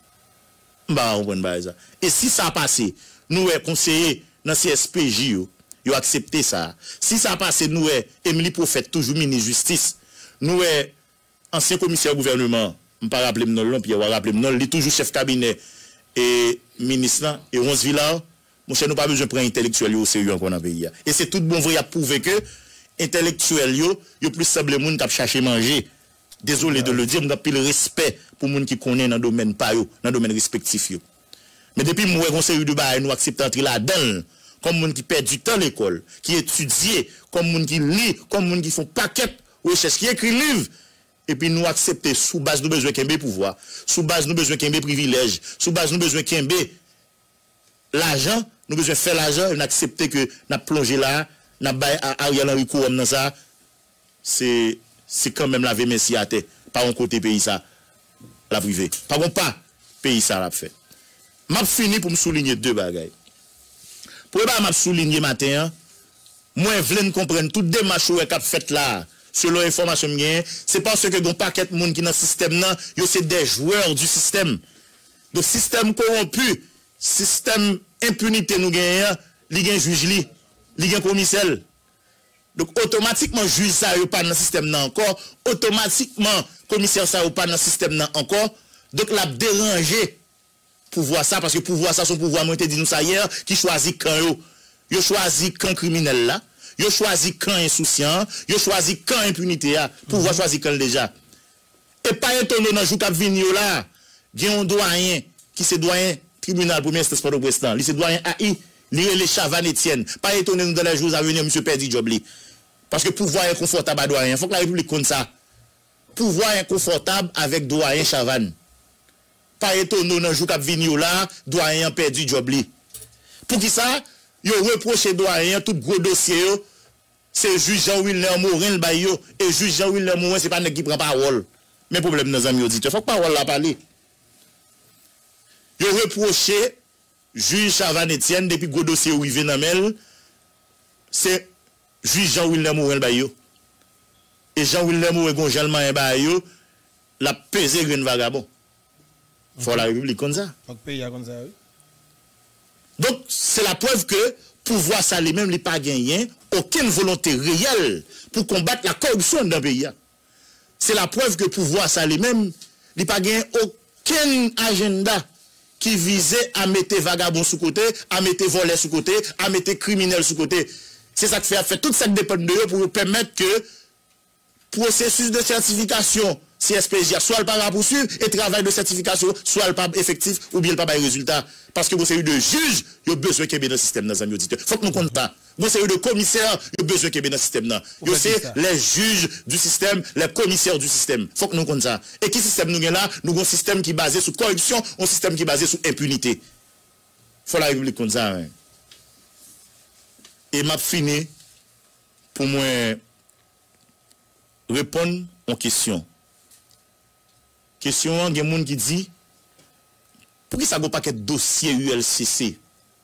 Et si ça a passé, nous conseiller dans CSPJ yo accepté ça. Si ça a passé, nous Emily Prophète toujours ministre justice, nous ancien commissaire gouvernement, on pas rappeler non long puis on va rappeler non, il toujours chef cabinet et ministre et 11 Villard, mon cher nous pas besoin prendre intellectuel au sérieux encore dans pays. Et c'est tout bon vrai à prouver que intellectuel yo plus semble moun qui chercher manger. Désolé de le dire, on a pile respect pour les gens qui connaissent dans le domaine pas dans le domaine respectif. Mais depuis moi conseil de bail nous accepte entrer là-dedans comme gens qui perdent du temps à l'école, qui étudient, comme gens qui lisent, comme gens qui font paquet recherche, qui écrit livre et puis nous accepter sous base nous besoin qu'un pouvoir, sous base nous besoin qu'un privilège, sous base nous besoin qu'un l'argent, nous besoin faire l'argent et accepter que n'a plongé là, n'a bail à Ariel Henry comme dans ça, c'est quand même la merci à terre, pas un côté pays ça, la privé. Par contre, pas pays ça l'a fait. M'a fini pour me souligner deux bagailles. Pour m'a souligner matin, moi je veux comprendre toute démarche qu'a fait là, selon information bien, c'est parce que gon paquet de monde qui dans le système là, yo c'est des joueurs du système. Le système corrompu, système impunité nous gagnons, li gen juge li gen commissaire. Donc automatiquement juge ça yo pas dans système nan encore, automatiquement commissaire ça yo pas dans système nan encore. Donc l'a déranger pouvoir ça parce que pouvoir ça son pouvoir moi te dit nous ça hier qui choisit quand yo choisit quand criminel là, yo choisit quand insouciant, yo choisit quand impunité là, pouvoir choisir quand déjà. Et pas étonné dans jour cap vinn yo là, gen un doyen qui c'est doyen tribunal premier instance pour le président, li c'est doyen AI, li le Chavan Etienne. Pas étonné nous dans les jours à venir monsieur Perdi Jobli. Parce que pouvoir est confortable à doyen, faut que la République compte ça. Pouvoir est confortable avec doyen Chavan. Pas étonné dans jour cap vinn là, doyen Perdi Jobli. Pour qui ça? Yo reproché doyen tout gros dossier yo, c'est juge Jean-Wilner Morin le bayo et juge Jean-Wilner Morin c'est pas nèg qui prend parole. Mais problème dans amis auditeurs, faut que parole la parler. Yo reproché juge Chavan Etienne depuis gros dossier où il vient dans mel, c'est juge Jean-Wilner Morin le bayo. Et Jean-Wilner Morin gonjalman un bayo la pesé grain vagabond. Faut la République comme ça. Faut pays comme ça oui. Donc, c'est la preuve que pouvoir ça lui-même n'est pas gagné, aucune volonté réelle pour combattre la corruption dans le pays. C'est la preuve que pouvoir ça lui-même n'est pas gagné aucun agenda qui visait à mettre vagabond sous côté, à mettre voleur sous côté, à mettre criminel sous côté. C'est ça qui fait toute cette dépend de eux pour permettre que processus de certification CSPJ soit le pas poursuivre et travail de certification soit le pas effectif ou bien le pas résultat parce que vous avez de juges il y a besoin qu'il y ait dans le système dans les auditeurs faut que nous comptons ça vous avez de commissaires il y a besoin qu'il y ait dans le système là vous c'est les juges du système les commissaires du système faut que nous comptons ça et qui système nous là nous avons un système qui est basé sur corruption un système qui est basé sur impunité faut la République comme ça hein. Et m'a fini pour moi répondre aux questions. Question, il y a des gens qui disent, pour qui ça ne pas qu'un dossier ULCC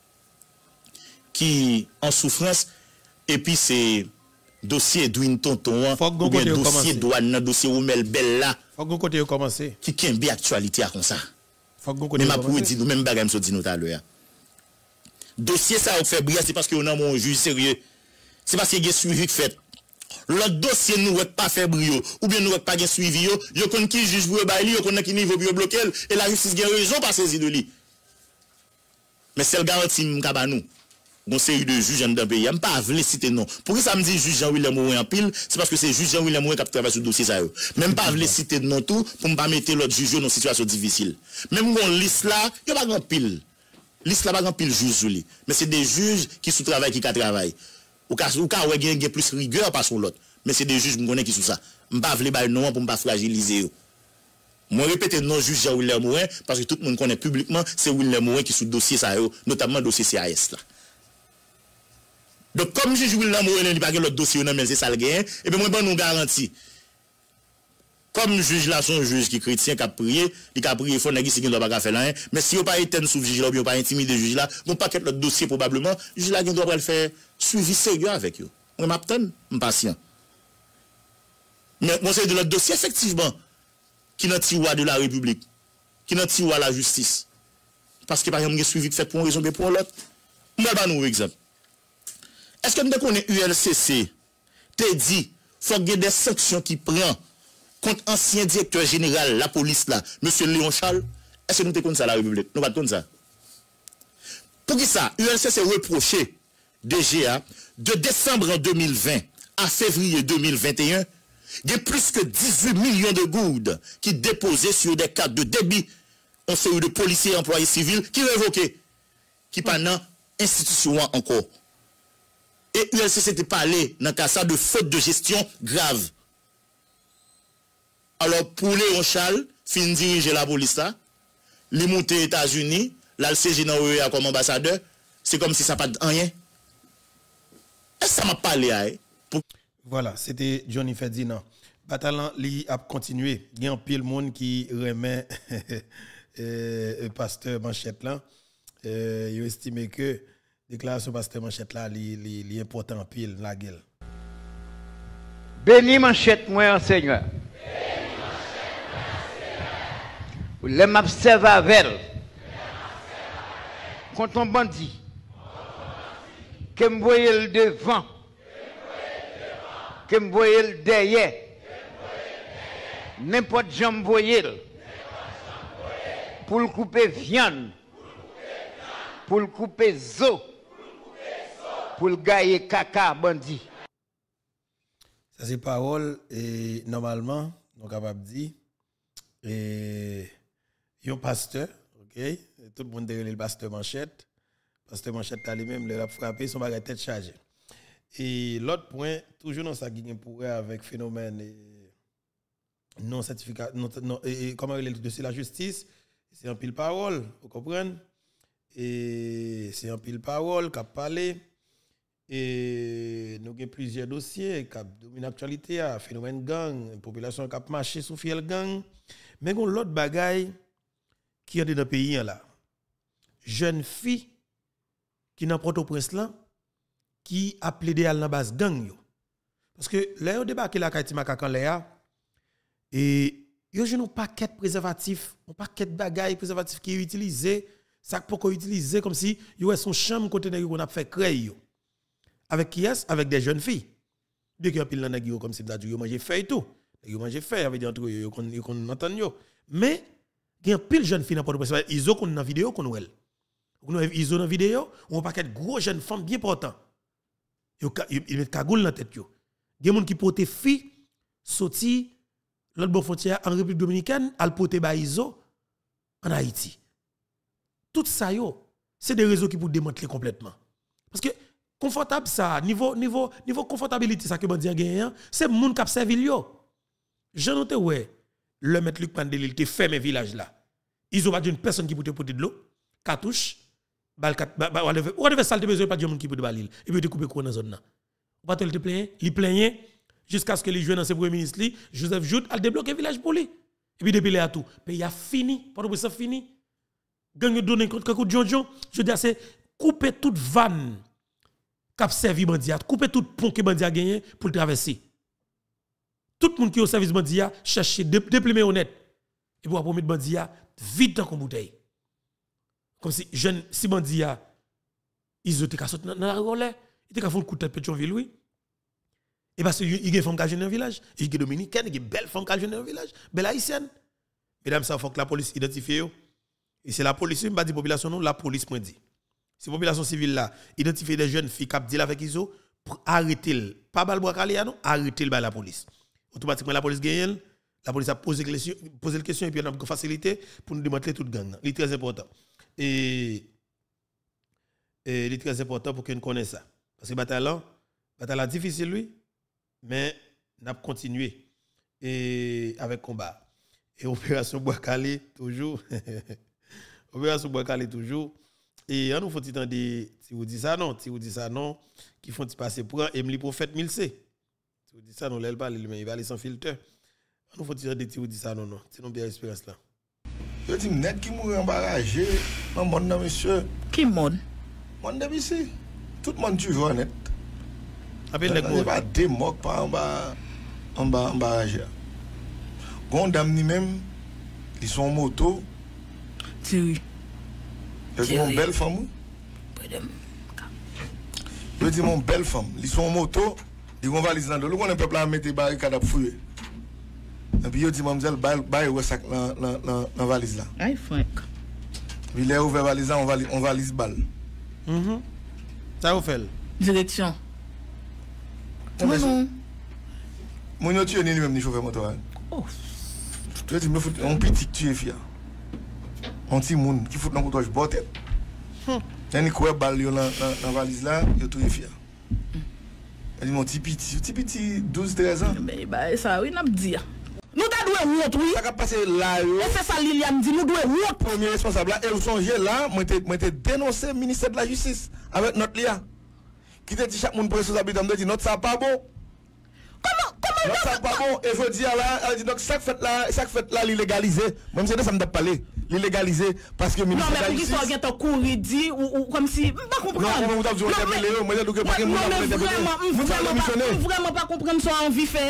qui en souffrance, et puis c'est dossier Edwin Tonton, ou bien dossier douane, dossier Oumel Bella, qui a une belle actualité comme ça. Mais ma pour dire, nous même bagam so dit nous tout à l'heure. Dossier ça on fait briller, c'est parce que on a mon juge sérieux. C'est parce qu'il y a suivi fait. Le dossier nous n'est pas fait brio ou bien nous n'est pas suivi yo connaît qui juge pour bailler yo connaît qui niveau pour bloquer et la justice a raison pas saisir de lui mais c'est le garantie m'kaba nous bon série de juges dans pays j'aime pas veut citer non pour qui ça me dit juge Jean-William Morin en pile c'est parce que c'est juge Jean-William Morin qui travaille sur le dossier ça même pas veut citer non tout pour me pas mettre l'autre juge dans situation difficile même on liste là il y a pas grand pile liste là pas grand pile juge lui mais c'est des juges qui sous travail qui travaillent ou cas ouais gagne plus rigueur par son l'autre mais c'est des juges me connais qui sous ça m'pas vle ba non pour me pas fragiliser moi répéter non juge Jean-William Morin parce que tout le monde connaît publiquement c'est William Morin qui sous dossier ça notamment dossier CAS là donc comme juge William Morin il pas l'autre dossier non mais c'est ça le gain et puis moi bon nous garantit comme juge là son juge qui chrétien qui a prié il a prié faut nèg si doit pas faire rien mais si on pas éteindre sous juge là ou bien pas intimider juge là on paquet l'autre dossier probablement juge là qui doit le faire suivi sérieux avec eux on m'attend patient mais moi c'est de l'autre dossier effectivement qui n'a tiroir de la République qui n'a tiroir la justice parce que par exemple il suivi fait pour une raison bien pour l'autre moi ba nous exemple est-ce que nous connaît ULCC te dit faut qu'il y ait des sanctions qui prend contre ancien directeur général la police là monsieur Léon Charles est-ce que nous te connaissons ça la République nous pas connaître ça pour qui ça ULCC reproché DGA de décembre 2020 à février 2021 il y a plus que 18 millions de goudes qui déposaient sur des cartes de débit en série de policiers et employés civils qui révoquaient qui pendant institution encore et ULCC était parlé dans cas ça de faute de gestion grave. Alors pour Léon Charles fin diriger la police là li monter aux États-Unis là le CG dans OEA comme ambassadeur c'est comme si ça pas rien. Est-ce que ça m'a parlé Voilà, c'était Johnny Ferdinand. Batalan li a continué. Il y a un pile monde qui remet pasteur Manchette là. Il estime que déclaration pasteur Manchette là li important en pile la gueule. Béni Manchette moi Seigneur. Les m'observe avec contre un bandit. Que me voyez le devant. Que me voyez le derrière. N'importe jambe voyez. Pour le couper viande. Pour le couper zo. Pour le gailler caca bandit. Ça c'est parole et normalement nous capable dire et un pasteur, OK, tout le monde est le pasteur Manchette. Pasteur Manchette a lui-même le frappé son bagage tête chargée. Et l'autre point toujours dans ça qui est pour avec phénomène non certificat et comment il est de la justice, c'est un pile parole, vous comprenez? Et c'est un pile parole qu'a parlé. Et nous avons plusieurs dossiers qui dominent l'actualité, phénomène gang, population qui a marché sous fiel gang. Mais nous avons l'autre bagaille qui est dans le pays là. Jeune fille qui dans Port-au-Prince là, qui a plaidé à la base gang. Parce que là, on débarque la Kaiti Makak en Léa, et il y a un paquet de préservatifs, un paquet de bagailles préservatifs qui est utilisé, ça peut qu'on utiliser comme si il y a son chambre côté qu'on a fait créer. Avec qui est-ce? Avec des jeunes filles. Dès qu'il y a pile de comme si ils mangent feuille tout. Ils mangent feuille avec des entre eux, qu'on entend yo. Mais il y a pile de jeunes filles dans Port-au-Prince. Ils ont dans vidéo qu'on voit. Ils ont dans vidéo, on paquet de gros jeunes femmes bien importantes. Ils mettent cagoule dans la tête yo. Il y a des gens qui portent filles sorti l'autre bord frontière en République dominicaine, al porter ba ISO en Haïti. Tout ça yo, c'est des réseaux qui pour démanteler complètement. Parce que confortable ça, niveau confortabilité ça que bandi a gagné, c'est moun qui a servi yo. Je note ouais, le maître Luc Pandel il te ferme village là. Ils ont pas d'une personne qui peut te porter de l'eau, cartouche, on devait salte besoin pas de monde qui peut te balir et puis te couper dans zone là. On pas te plaigner, il plaignait jusqu'à ce que les joueurs dans ses premiers ministres Joseph Jout a débloqué village pour lui. Et puis depuis là tout, pays a fini, pas de ça fini. Gang donné contre coup de Jonjon, je dis c'est couper toute vanne cap servi bandia, couper tout pont que bandia gagné pour le traverser. Tout le monde qui est au service bandia chercher déplumer honnête et pour promettre bandia vite dans une bouteille. Comme si jeune si bandia ils étaient sorti dans la relais, ils étaient fait coup de tête Pétionville oui. Et parce que il y a des femmes qui dans le village, il y a des dominicaines, il y a des belles femmes qui dans le village, belles haïtiennes. Mesdames, ça faut que la police identifie eux. Et c'est la police, pas dit population non, la police point dit. Si la population civile là identifie des jeunes filles qui deal avec ISO pour arrêter pas bal bois calé non, arrêter la police. Automatiquement la police gagne, la police a posé la question et puis on a facilité pour nous démanteler toute gang. C'est très important. Et il est très important pour que nous connaissions ça. Parce que bataille difficile lui, mais n'a continué et avec combat. Et opération bois calé toujours. Opération bois calé toujours. Et on nous faut entendre si vous dites ça non, qui font passer pour Emily Prophète 1000C. Si vous dites ça non, il va aller sans filtre. On nous faut entendre si vous dites ça non, sinon bien expérience là. Je dis net qui mourir embarrassé dans monde là monsieur. Qui monde? Monde ici. Tout le monde tu vois net. Appelle les gros. Pas des moques pas embarrassé. Gondam ni même ils sont en moto. Thierry. C'est mon belle femme. Je dis mon belle femme, ils sont en moto, ils vont valiser dans l'eau, on ne peut pas mettre des barricades à fouiller. Et puis je dis mademoiselle, bail au sac dans valise là. Aïe Franck. Puis là ouvert valise on valise balle. Ça vous fait. Direction. Non. Mon yo tué ni même ni chauffeur moto. Oh. Je dis me faut un petit tuer fia. Un petit monde qui fout dans couteau botte. Tandis que balle dans valise là, yo tué fia. Elle dit mon petit 12 13 ans. Mais bah ça oui n'a dit. Nous ta doué honte oui. Ça va passer là yo. Et c'est ça Liliane dit nous doué honte. Premier responsable là, elle songe là, moi te dénoncer ministère de la justice avec notre lia. Qui te dit chaque monde pour responsabilité me dit notre ça pas bon. Comment notre ça pas bon et je dis là, elle dit donc chaque fête là l'illégalisé. Même c'est de ça me parler. L'illégaliser parce que ministre de la justice. Non mais pour qui soit courir dit ou comme si pas comprendre. Non, vous avez moi je dis que pas vraiment pas comprendre ça envie faire.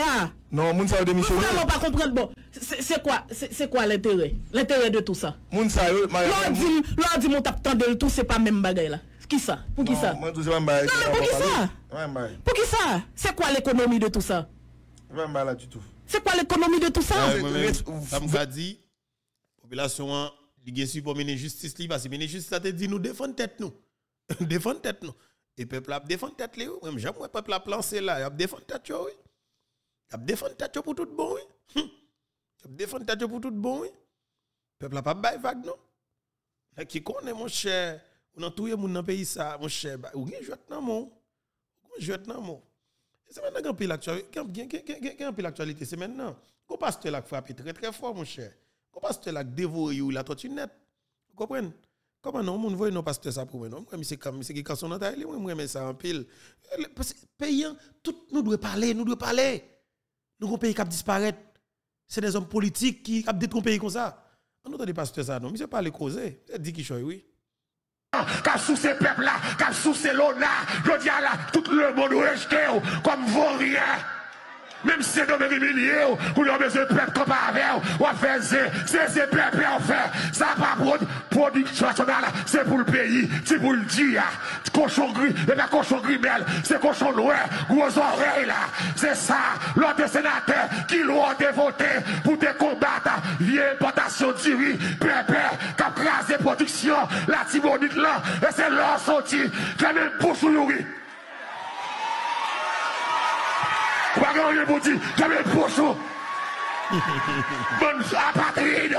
Non, moun sa yo démissionné. Vraiment pas comprendre. Bon, c'est quoi l'intérêt? L'intérêt de tout ça? Moun sa yo, L'on dit mon tap tande le tout, c'est pas même bagaille là. Qui ça? Pour qui ça? Moi, tout c'est pas m'baye. Non, mais pour qui ça? Pour qui ça? C'est quoi l'économie de tout ça? Pas m'baye là du tout. C'est quoi l'économie de tout ça? Ça me dit, population, il y a pour mener justice, parce que mener justice, ça te dit nous défendre tête nous. Défendre tête nous. Et peuple a défendre tête lui. Même j'aime le peuple a plancé là, il a défendre tête oui. Il a défendre tête pour tout bon oui. Il a défendre tête pour tout bon oui. Peuple a pas bail vague non. Qui connaît mon cher, on a tout le monde dans pays ça, mon cher, ou gen jouet nan mon. Ou jouet nan mon. C'est maintenant qu'un pile actualité, c'est maintenant. Qu'on pasteur là frappé très très fort mon cher. Qu'on pasteur là dévoré ou la tortue net. Vous comprenez? Comment non, on voit nos pasteurs ça pour moi non, moi c'est comme c'est qui quand son taille, moi mais ça en pile. Parce que payant tout nous doit parler, nous un pays qui disparaître. C'est des hommes politiques qui ont détruit un pays comme ça. On entend des pasteurs ça non, monsieur parler causer, c'est dit qui choy oui. Car sous ces peuples là, car sous ces lots là, je dis à là, tout le monde rejeté comme vaurien. Même si c'est dans les milliers, vous avez besoin de peuple comme avec, ou à faire c'est peuple en fait. Ça pas pour production nationale, c'est pour le pays, c'est pour le dire. Cochon gris, et pas cochon gris belle, c'est cochon noir, gros oreilles là. C'est ça, l'autre sénateur qui l'ont voté pour te combattre, vieille importation du riz, pépé, qui a crasé production, la tibonite là, et c'est leur sortie, qui a même bouche ou riz. Pas grand pour dire, j'avais le pochon. Bonne apatride.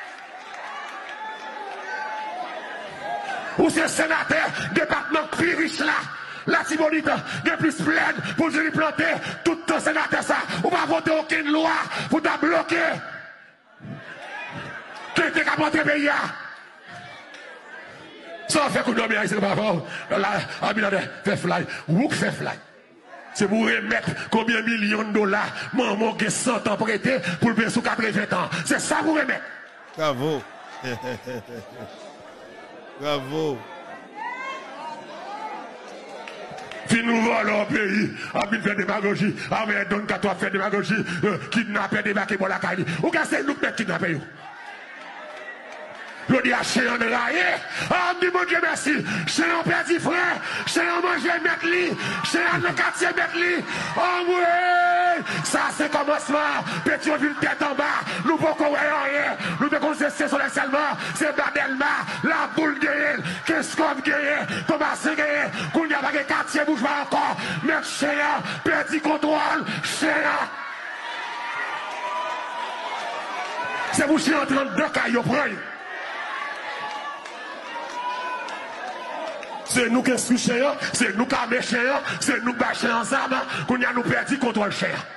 Ou c'est sénateur, département plus riche là. La Tibonite, de plus pleine pour dire planter tout le sénateur ça. Ou pas voter aucune loi pour ta bloquer. Qui était capable de payer? Ça fait qu'on doit bien ici, pas fort. Là, Abinadé, fait fly. Ou fait fly. C'est pour remettre combien de millions de dollars, maman qui 100 ans prêté pour le payer sous 80 ans. C'est ça pour remettre. Bravo. Bravo. Si nous volons au pays, à bien faire démagogie, à bien donner qu'à toi faire démagogie, kidnapper, débarquer pour la caille. Ou qu'est-ce que nous peut kidnapper? Je dis à Chéan de railler. Ah, me dit mon Dieu merci. Chéan perdu frère. Chéan manger Metli. Chéan le quartier Metli. Oh oui. Ça c'est commencement. Pétionville tête en bas. Nous ne pouvons rien. Nous devons c'est sur les seulement. C'est Badelma. La boule guerrière. Qu'est-ce qu'on guerrière? Thomas guerrier. Qu'on y a pas de quartier bouge pas encore. Mais Chéan perdu contrôle. Chéan. C'est vous Chéan 32 caillots prendre. C'est nous qui sommes chers, c'est nous qui sommes chers, c'est nous qui sommes ensemble, qu'on a nous perdu contre le cher.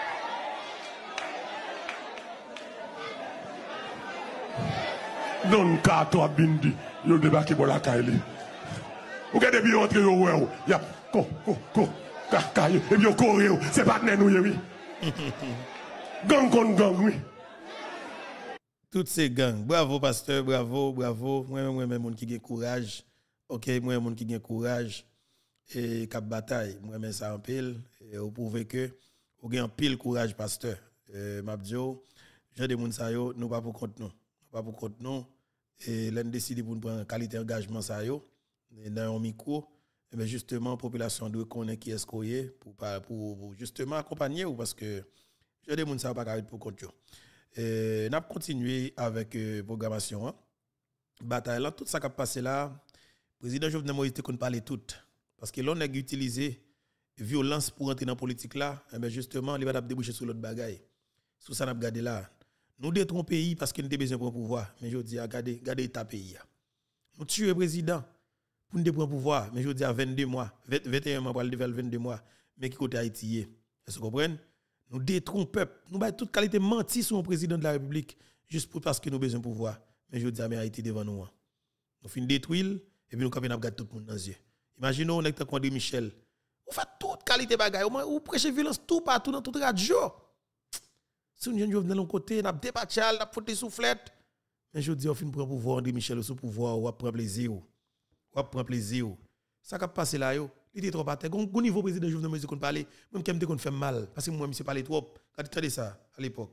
Non, car toi, Bindi, vous débarquez pour la caille. Vous regardez bien entrer au ouais, il y a caille, et bien corée, c'est pas nous, oui. Gang contre gang, oui. Toutes ces gangs, bravo pasteur, bravo. Moi-même, mon qui a courage. Ok, moi, mon qui a courage et qui a bataille, moi, mais ça en pile. Et vous prouvez que vous avez un pile courage, pasteur. Mabdio, j'ai des gens qui nous pas pour compte nous. Pas pour compte nous. Et l'on décide pour nous prendre qualité d'engagement ça yo dans un micro. Et bien justement, la population doit connaître qui est-ce qu'on est pour justement accompagner ou parce que j'ai des gens qui pas pour compte yo. Et nous avons continué avec programmation. Hein. Bataille là, tout ça qui a passé là. Le président Jovenel Moïse qu'on parle tout parce que l'on a utilisé violence pour entrer dans la politique là et bien justement il va déboucher sur l'autre bagaille sous ça n'a regardé là nous détruisons pays parce que nous avons besoin pour pouvoir mais je dis regardez état pays nous tuer le président pour nous prendre pouvoir mais je dis à 22 mois 21 mois pour le 22 mois mais qui côté Haïti est-ce que vous comprenez nous détruisons peuple nous avons toute qualité menti sur le président de la République juste parce que nous avons besoin de pouvoir mais je dis à Haïti devant nous nous finissons détruire et puis nous avons regardé tout le monde dans les yeux. Imaginez, on est avec Michel. On fait toute qualité de bagaille. On prêche violence tout partout dans toute radio. Si nous venons de l'autre côté, on a débattu, on a foutu des soufflettes. Mais je dis, on finit pour pouvoir André Michel, sous pouvoir, on prend plaisir. On prend plaisir. Ça qui a passé là, Il était trop à terre. Au niveau président Jovenel Moïse qu'on parler, même quand on fait mal parce que moi je parler trop. Quand tu ça à l'époque.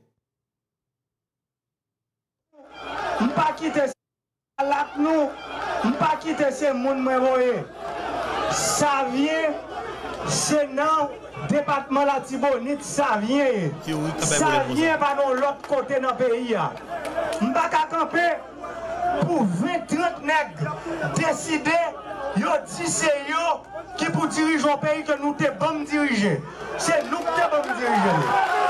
On pas quitter ça nous, on pas quitter ces monde moi voyez. Ça vient c'est dans département la Tibonite, ça vient. Ça vient par l'autre côté dans le pays. On pas camper pour 20-30 nègres décider, yo dit c'est yo qui pour diriger un pays que nous te bon diriger. C'est nous qui te bon diriger.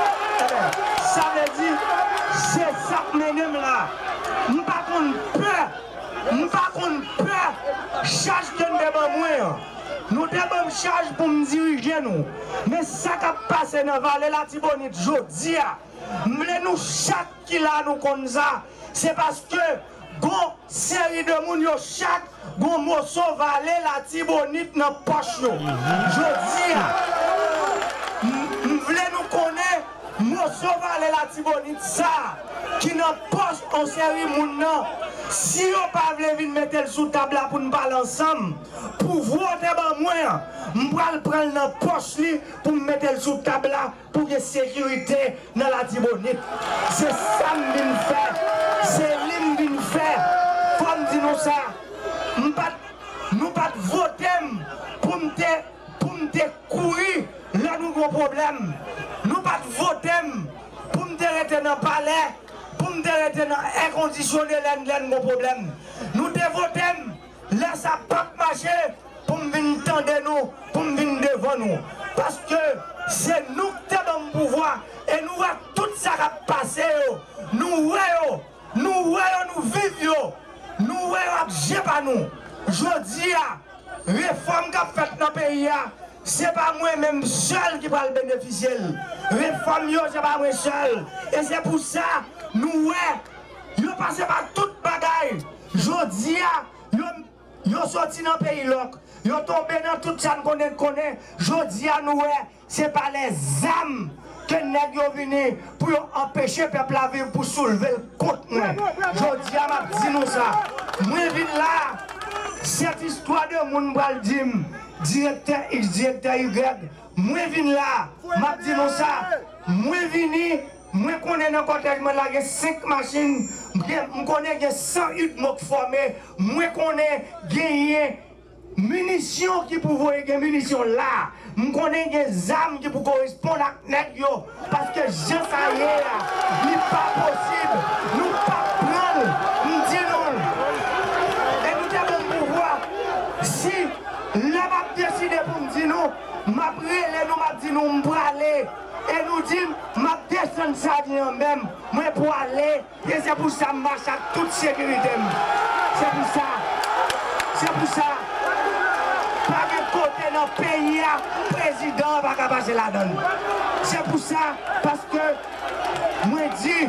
Ça veut dire, c'est ça que nous là. Nous pas qu'on peur, nous pas qu'on peur, charge de nous. Nous devons charge pour nous diriger nous. Mais ça qui a passé dans la vallée la Tibonite, je dis, nous chaque qui là nous comme ça, c'est parce que gon série de moun yo chaque gon morceau vallée la Tibonite dans poche yo. Je dis, nous voulons nous connaître morceau vallée la Tibonite ça qui dans poche on série moun nan. Si on pas venir mettre sous table pour nous parler ensemble, pour voter moi, je vais le prendre dans la poche pour me mettre sous table pour qu'il y ait sécurité dans la Tibonite. C'est ça que je fais. C'est lui que je fais. Comme dit nous ça, nous ne pas voter pour me courir là nous avons problème. Nous ne pas voter pour me rester dans le palais. Pour me arrêter dans inconditionnel, mon problème. Nous devons laisser ça pas marcher pour me venir tendre nous, pour me venir devant nous. Parce que c'est nous qui avons le pouvoir et nous voyons tout ça qui a passé. Nous voyons, nous vivons, nous voyons, j'ai pas nous. Je dis, la réforme qui a faite dans le pays, ce n'est pas moi-même seul qui va le bénéficier. Réforme, ce n'est pas moi seul. Et c'est pour ça. Nous, ouais, yo passé par toute bagaille. Jodi a, yo sorti dans le pays loc. Yo tombé dans tout ça qu'on connaît. Jodi a, nous, ouais, c'est pas les âmes que nèg yo vini pour empêcher le peuple à vivre pour soulever le compte. Jodi a, m'a dit nous ça. Moi, vin là, cette histoire de moun bral dim, directeur X, directeur Y. Moi, vin là, m'a dit nous ça. Moi, vini. Moi, je connais dans le cortège, il y a 5 machines, je connais 108 mots formés, moi, je connais des munitions qui peuvent être des munitions là, je connais des armes qui peuvent correspondre à net, parce que je ça y est, il n'est pas possible, nous ne pas prendre, nous disons, et nous devons pouvoir, si là, je décidé pour me dire nous, m'a brûlé, nous m'a dit nous, m'bralé. Et nous disons, ma personne ça vient même, moi pour aller, et c'est pour ça que je marche à toute sécurité. C'est pour ça. C'est pour ça. Pas de côté dans le pays, le président va passer la donne. C'est pour ça, parce que, moi dis,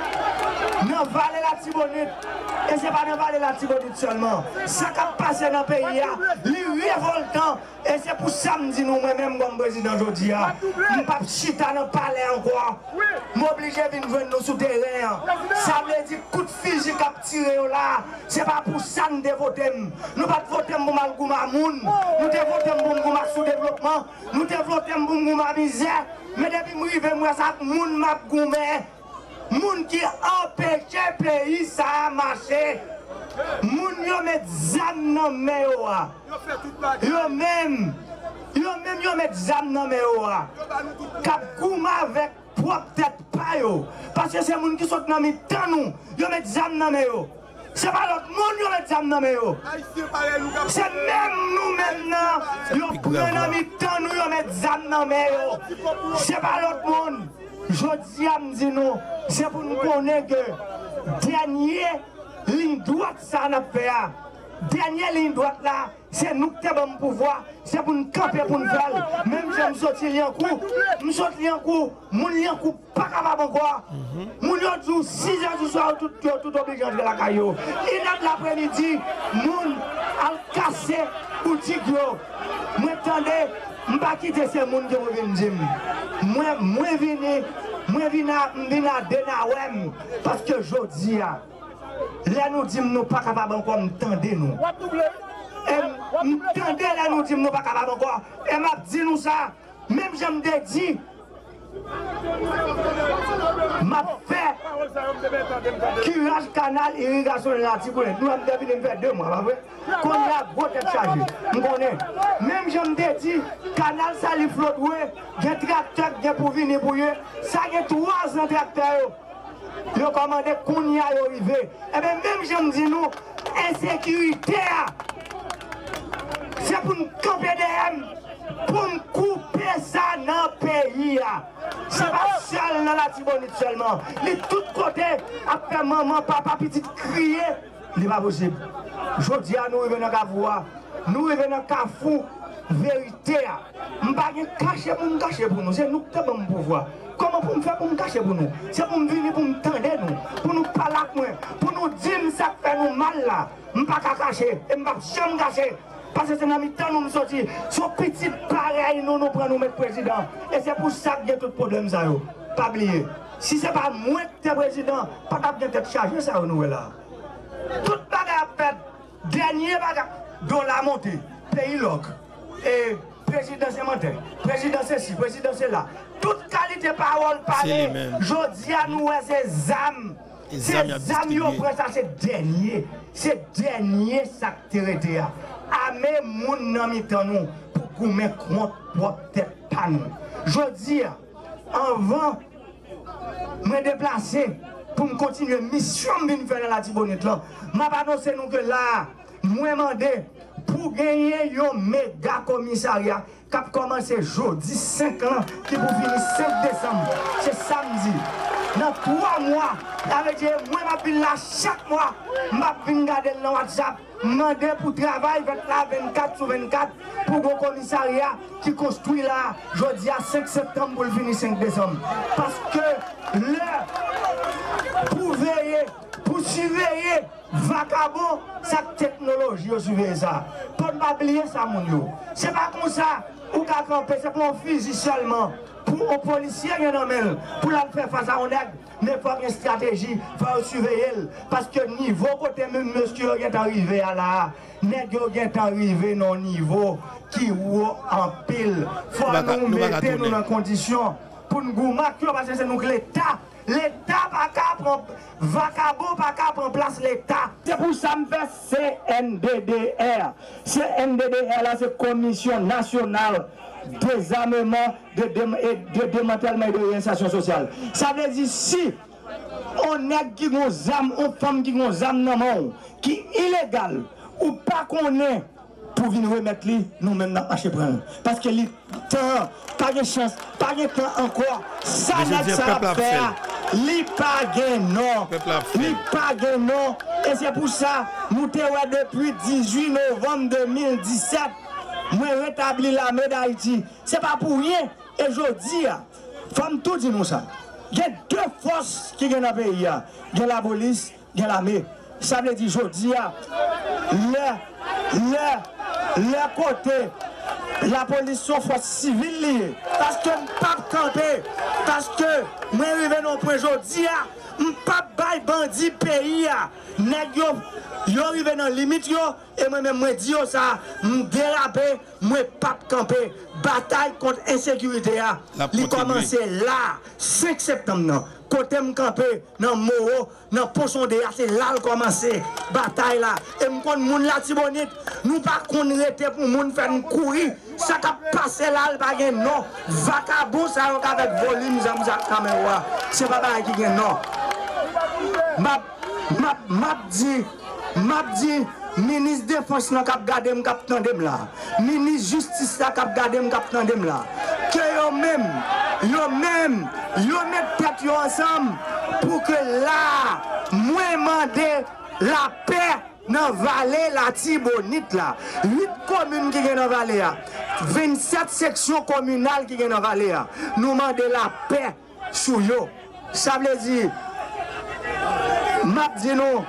dans la vallée la Tibonite, et ce n'est pas dans la vallée la Tibonite seulement, ça qui a passé dans le pays, il est révoltant, et c'est pour ça que je dis nous-mêmes comme président aujourd'hui, je ne pas chita dans le palais encore, m'obliger de venir nous souterrain. Ça veut dire coup de fusil qui a tiré là, ce n'est pas pour ça que nous devons voter. Nous ne pas voter pour Malgouma Moun, nous devons voter pour Malgouma sous-développement, nous devons voter pour Malgouma misère, mais depuis que je suis moi, ça Moun Malgouma. Moun qui empêche le pays ça a marché. Moun yo met zam nan men yo. Yo met zam nan men yo. Kap gouma avec propre tête pa yo. Parce que c'est moun qui sont dans mi temps nous. Yo met zam nan men yo. C'est pas l'autre monde yo met zam nan men yo. C'est même nous maintenant. Yo prend dans mi temps nous yo met zam nan men yo. C'est pas l'autre monde. Je dis à me dire non, c'est pour nous connaître que dernière ligne droite ça n'a fait. Dernière ligne droite là, c'est nous qui avons le pouvoir, c'est pour nous camper, pour nous faire. Même si je me sortis en coup, je sortis en coup, mon lien coup pas capable encore. Mon lien jour 6 h du soir, tout obligé de la caillou. Il a de l'après-midi, mon a cassé ou tigre. Moi, attendez, je ne vais pas quitter ces gens qui viennent dire. Moi, je viens à Denawem parce que je dis, là nous disons nous pas capables encore d'entendre nous. M'tendez là nous dit nous pas capable encore. Et m'a dit nous ça, même j'aime dit m'a fait curage canal irrigation de la Tiboulet. Nous avons devenu faire 2 mois, pas vrai? Qu'on a gros tête chargée. Nous connaissons. Même j'aime dit canal ça li flotte ouais, des tracteurs qui pour venir pour eux. Ça y est 3 ans tracteurs. Ils ont commandé qu'on y a arrivé. Et bien même j'aime dit nous, insécurité, c'est pour nous camper derrière, pour nous couper ça dans le pays. C'est pas seul dans la Tibonite seulement. Les tout côtés, après maman, papa, petite crier, il n'est pas possible. Je dis à nous, revenons à voir, nous revenons à Kafou, vérité. Je ne vais pas cacher pour nous, c'est nous qui avons le pouvoir. Comment pour me faire pour me cacher pour nous? C'est pour me venir pour me tendre nous, pour nous parler avec moi, pour nous dire ça fait nous mal là. Je ne vais pas cacher, je ne vais pas jamais cacher. Parce que c'est dans le temps nous nous sortir. Son petit pareil nous prenons nous mettre président. Et c'est pour ça qu'il y a tout le problème ça. Pas oublier. Si ce n'est pas moi qui es président, pas de tête chargée ça nous là. Tout bagarre fait. Dernier bagarre de la montée. Pays loc. Et président c'est menté. Président c'est ci, président c'est là. Toute qualité parole parler. Je dis à nous c'est âmes. C'est âmes yo prend ça c'est dernier. C'est dernier ça qui te Amé moun nan mitan nous pour qu'on mette compte propre tête pas nous. Je dis avant me déplacer pour me continuer mission de faire dans la Tibonite là. M'a annoncé nous que là moi demandé pour gagner un méga commissariat qui a commencé jeudi 5 ans qui pour finir 5 décembre. C'est samedi. Dans 3 mois, avec moi je là chaque mois, je vais regarder dans WhatsApp, demander pour travail, là 24/24 pour le commissariat qui construit là, jeudi à 5 septembre pour le finir 5 décembre. Parce que pour veiller, pour surveiller, vagabond, sa technologie, surveiller ça. Pour ne pas oublier ça, mon yo. C'est pas comme ça, ou qu'à camper, c'est pour un fusil seulement. Pour un policier, pour la faire face à un nègre, mais il faut une stratégie, il faut surveiller. Parce que niveau côté même monsieur est arrivé à là, nègre est arrivé dans un niveau qui est en pile. Il faut nous mettre nous dans condition pour nous gouverner, parce que c'est nous l'État. L'État va pas prendre place l'État. C'est pour ça que je fais CNDDR. CNDDR, là, c'est Commission nationale désarmement, de démantèlement et de réinsertion sociale. Ça veut dire si on a qui ont âme, on femme qui ont âme dans le monde, qui est illégal, ou pas qu'on est, pour venir remettre lui, nous-mêmes dans marché prendre. Parce que le temps, pas de chance, pas de temps encore. Ça n'a pas faire. Li pas gain non. Li pas gain non. Et c'est pour ça, nous avons depuis 18 novembre 2017, nous rétabli l'armée d'Haïti. Ce n'est pas pour rien. Et je dis, il faut tout dire nous ça. Il y a 2 forces qui sont dans le pays. Il y a la police, il y a l'armée. Ça veut dire, je dis, le côté, la police sont forces civiles. Parce que pas camper. Parce que moi, je vais dans le point aujourd'hui, je ne pas bailler bandit pays. Yo arrivé dans limite et moi-même moi dis ça, me déraper, moi pas camper. Bataille contre insécurité il commence là 5 septembre. Côté me camper dans Moro, dans poisson de c'est là le commencer bataille là. Et me connait moun la Tibonite, nous pas qu'on rete pour moun faire courir, ça ka passer là pas gain non. Vagabond ça avec volume ça caméra. C'est pas bail qui gain non. M'a dit ministre défense n'a cap garder m cap tandem là. Ministre justice n'a cap garder m cap tandem là. Que yo mettent tête yo ensemble pour que là moi demander la paix dans vallée la Tibonite là. 8 communes qui sont dans vallée là. 27 sections communales qui sont dans vallée là. Nous demander la paix sur yo. Ça veut dire m'a dit nous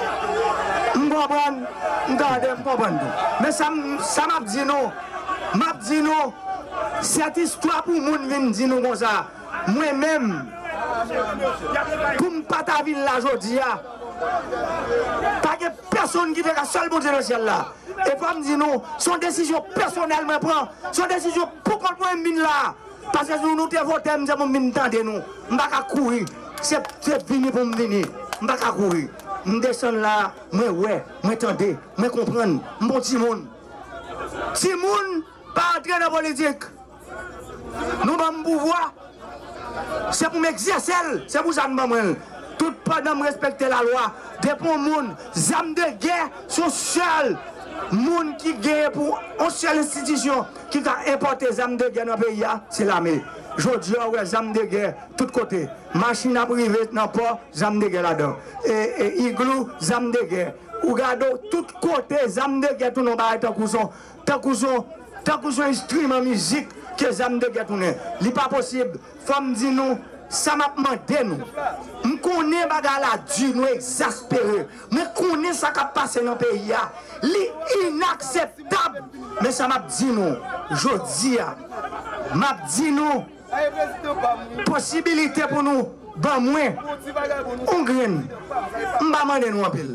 mais ça m'a dit non, cette histoire pour moun vin dire nous comme ça. Moi-même, pour ne pas ta ville là aujourd'hui, pas de personne qui fait la seule bonté dans le ciel là. Et pas me dire non, son décision personnelle me prend, son décision pour qu'on moi mine là. Parce que nous te votons, nous avons mine tendez nous. M'pa ka courir. C'est fini pour me venir. M'pa ka courir. Je descends là, moi ouais, moi tendez, moi comprendre, mon petit monde. Petit monde pas entrer dans la politique. Nous avons pouvoir. C'est pour m'exercer, c'est pour ça que nous tout pendant respecter la loi. Des pour monde, armes de guerre sont seuls. Monde qui gagne pour une seule institution qui a importé les armes de guerre dans le pays, c'est l'armée. Je dis, ouais, les armes de guerre, tous côtés. Machine à privé, non pas, les armes de guerre là-dedans. Et igloo, les armes de guerre. Ou regardez, tous côtés, les armes de guerre, tout le monde va être tant que son instrument musique que les armes de guerre tournent. Ce n'est pas possible. Faut me dire nous, ça m'a demandé nous. Je connais bagarre la dure, nous exaspérés. Mais connais ça qui a passé dans le pays. C'est inacceptable. Mais ça m'a dit nous, je dis, m'a dit nous, possibilité pour nous, ben moins, on graine. M'a demandé nous un peu.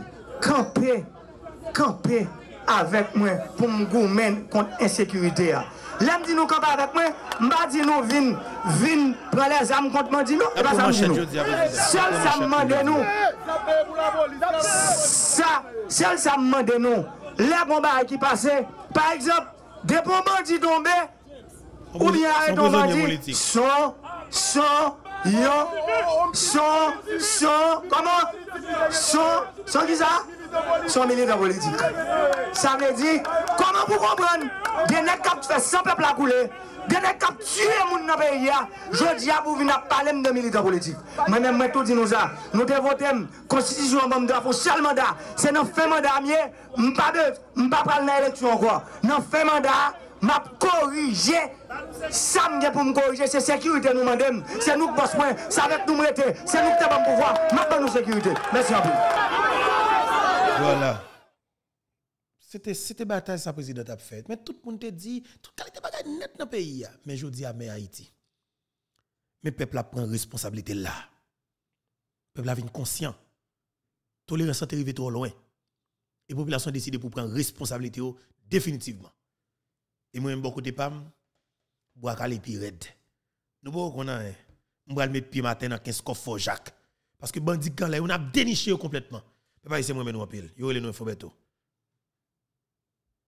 Camper avec moi pour me gouverner contre l'insécurité. L'aime dit nous camper avec moi, m'a dit nous vin prendre les armes contre moi dit nous, et pas ça dit nous. Seul ça me demande nous. Seul ça me demande nous. Les bombes qui passaient, par exemple, des bombes qui tombent, ou bien arrêtent on va dire, son qui ça? Son militaire politique. Ça veut dire, comment vous comprenez? Des nègres qui fait 100 peuples à couler, des nègres qui tuent les gens dans le pays, je dis à vous venir parler de militaire politique. Moi-même, moi, tout dit nous ça. Nous devons voter constitution mandat pour seul mandat. C'est notre fait mandat, je ne vais pas parler de l'élection encore. Notre fait mandat, m'a corrigé. Ça pour me corriger, c'est sécurité nous demandons. C'est nous qui bossons, c'est avec nous mettez, c'est nous qui avons pouvoir. Maintenant nous sécurité. Merci à vous. Voilà. C'était bataille ça président a fait. Mais tout le monde te dit, toute qualité bagaille net dans le pays. Mais je dis à Haïti. Mais le peuple a pris responsabilité là. Le peuple a été conscient. Tolérance est arrivé trop loin. Et la population a décidé pour prendre responsabilité définitivement. Et moi, beaucoup de PAM, je vais aller plus raide. Nous ne mettre pied matin dans 15 coffres Jacques. Parce que bandit quand là, on a déniché complètement. Papa, c'est moi, mais nous appelle. Yo, les nous Fobeto.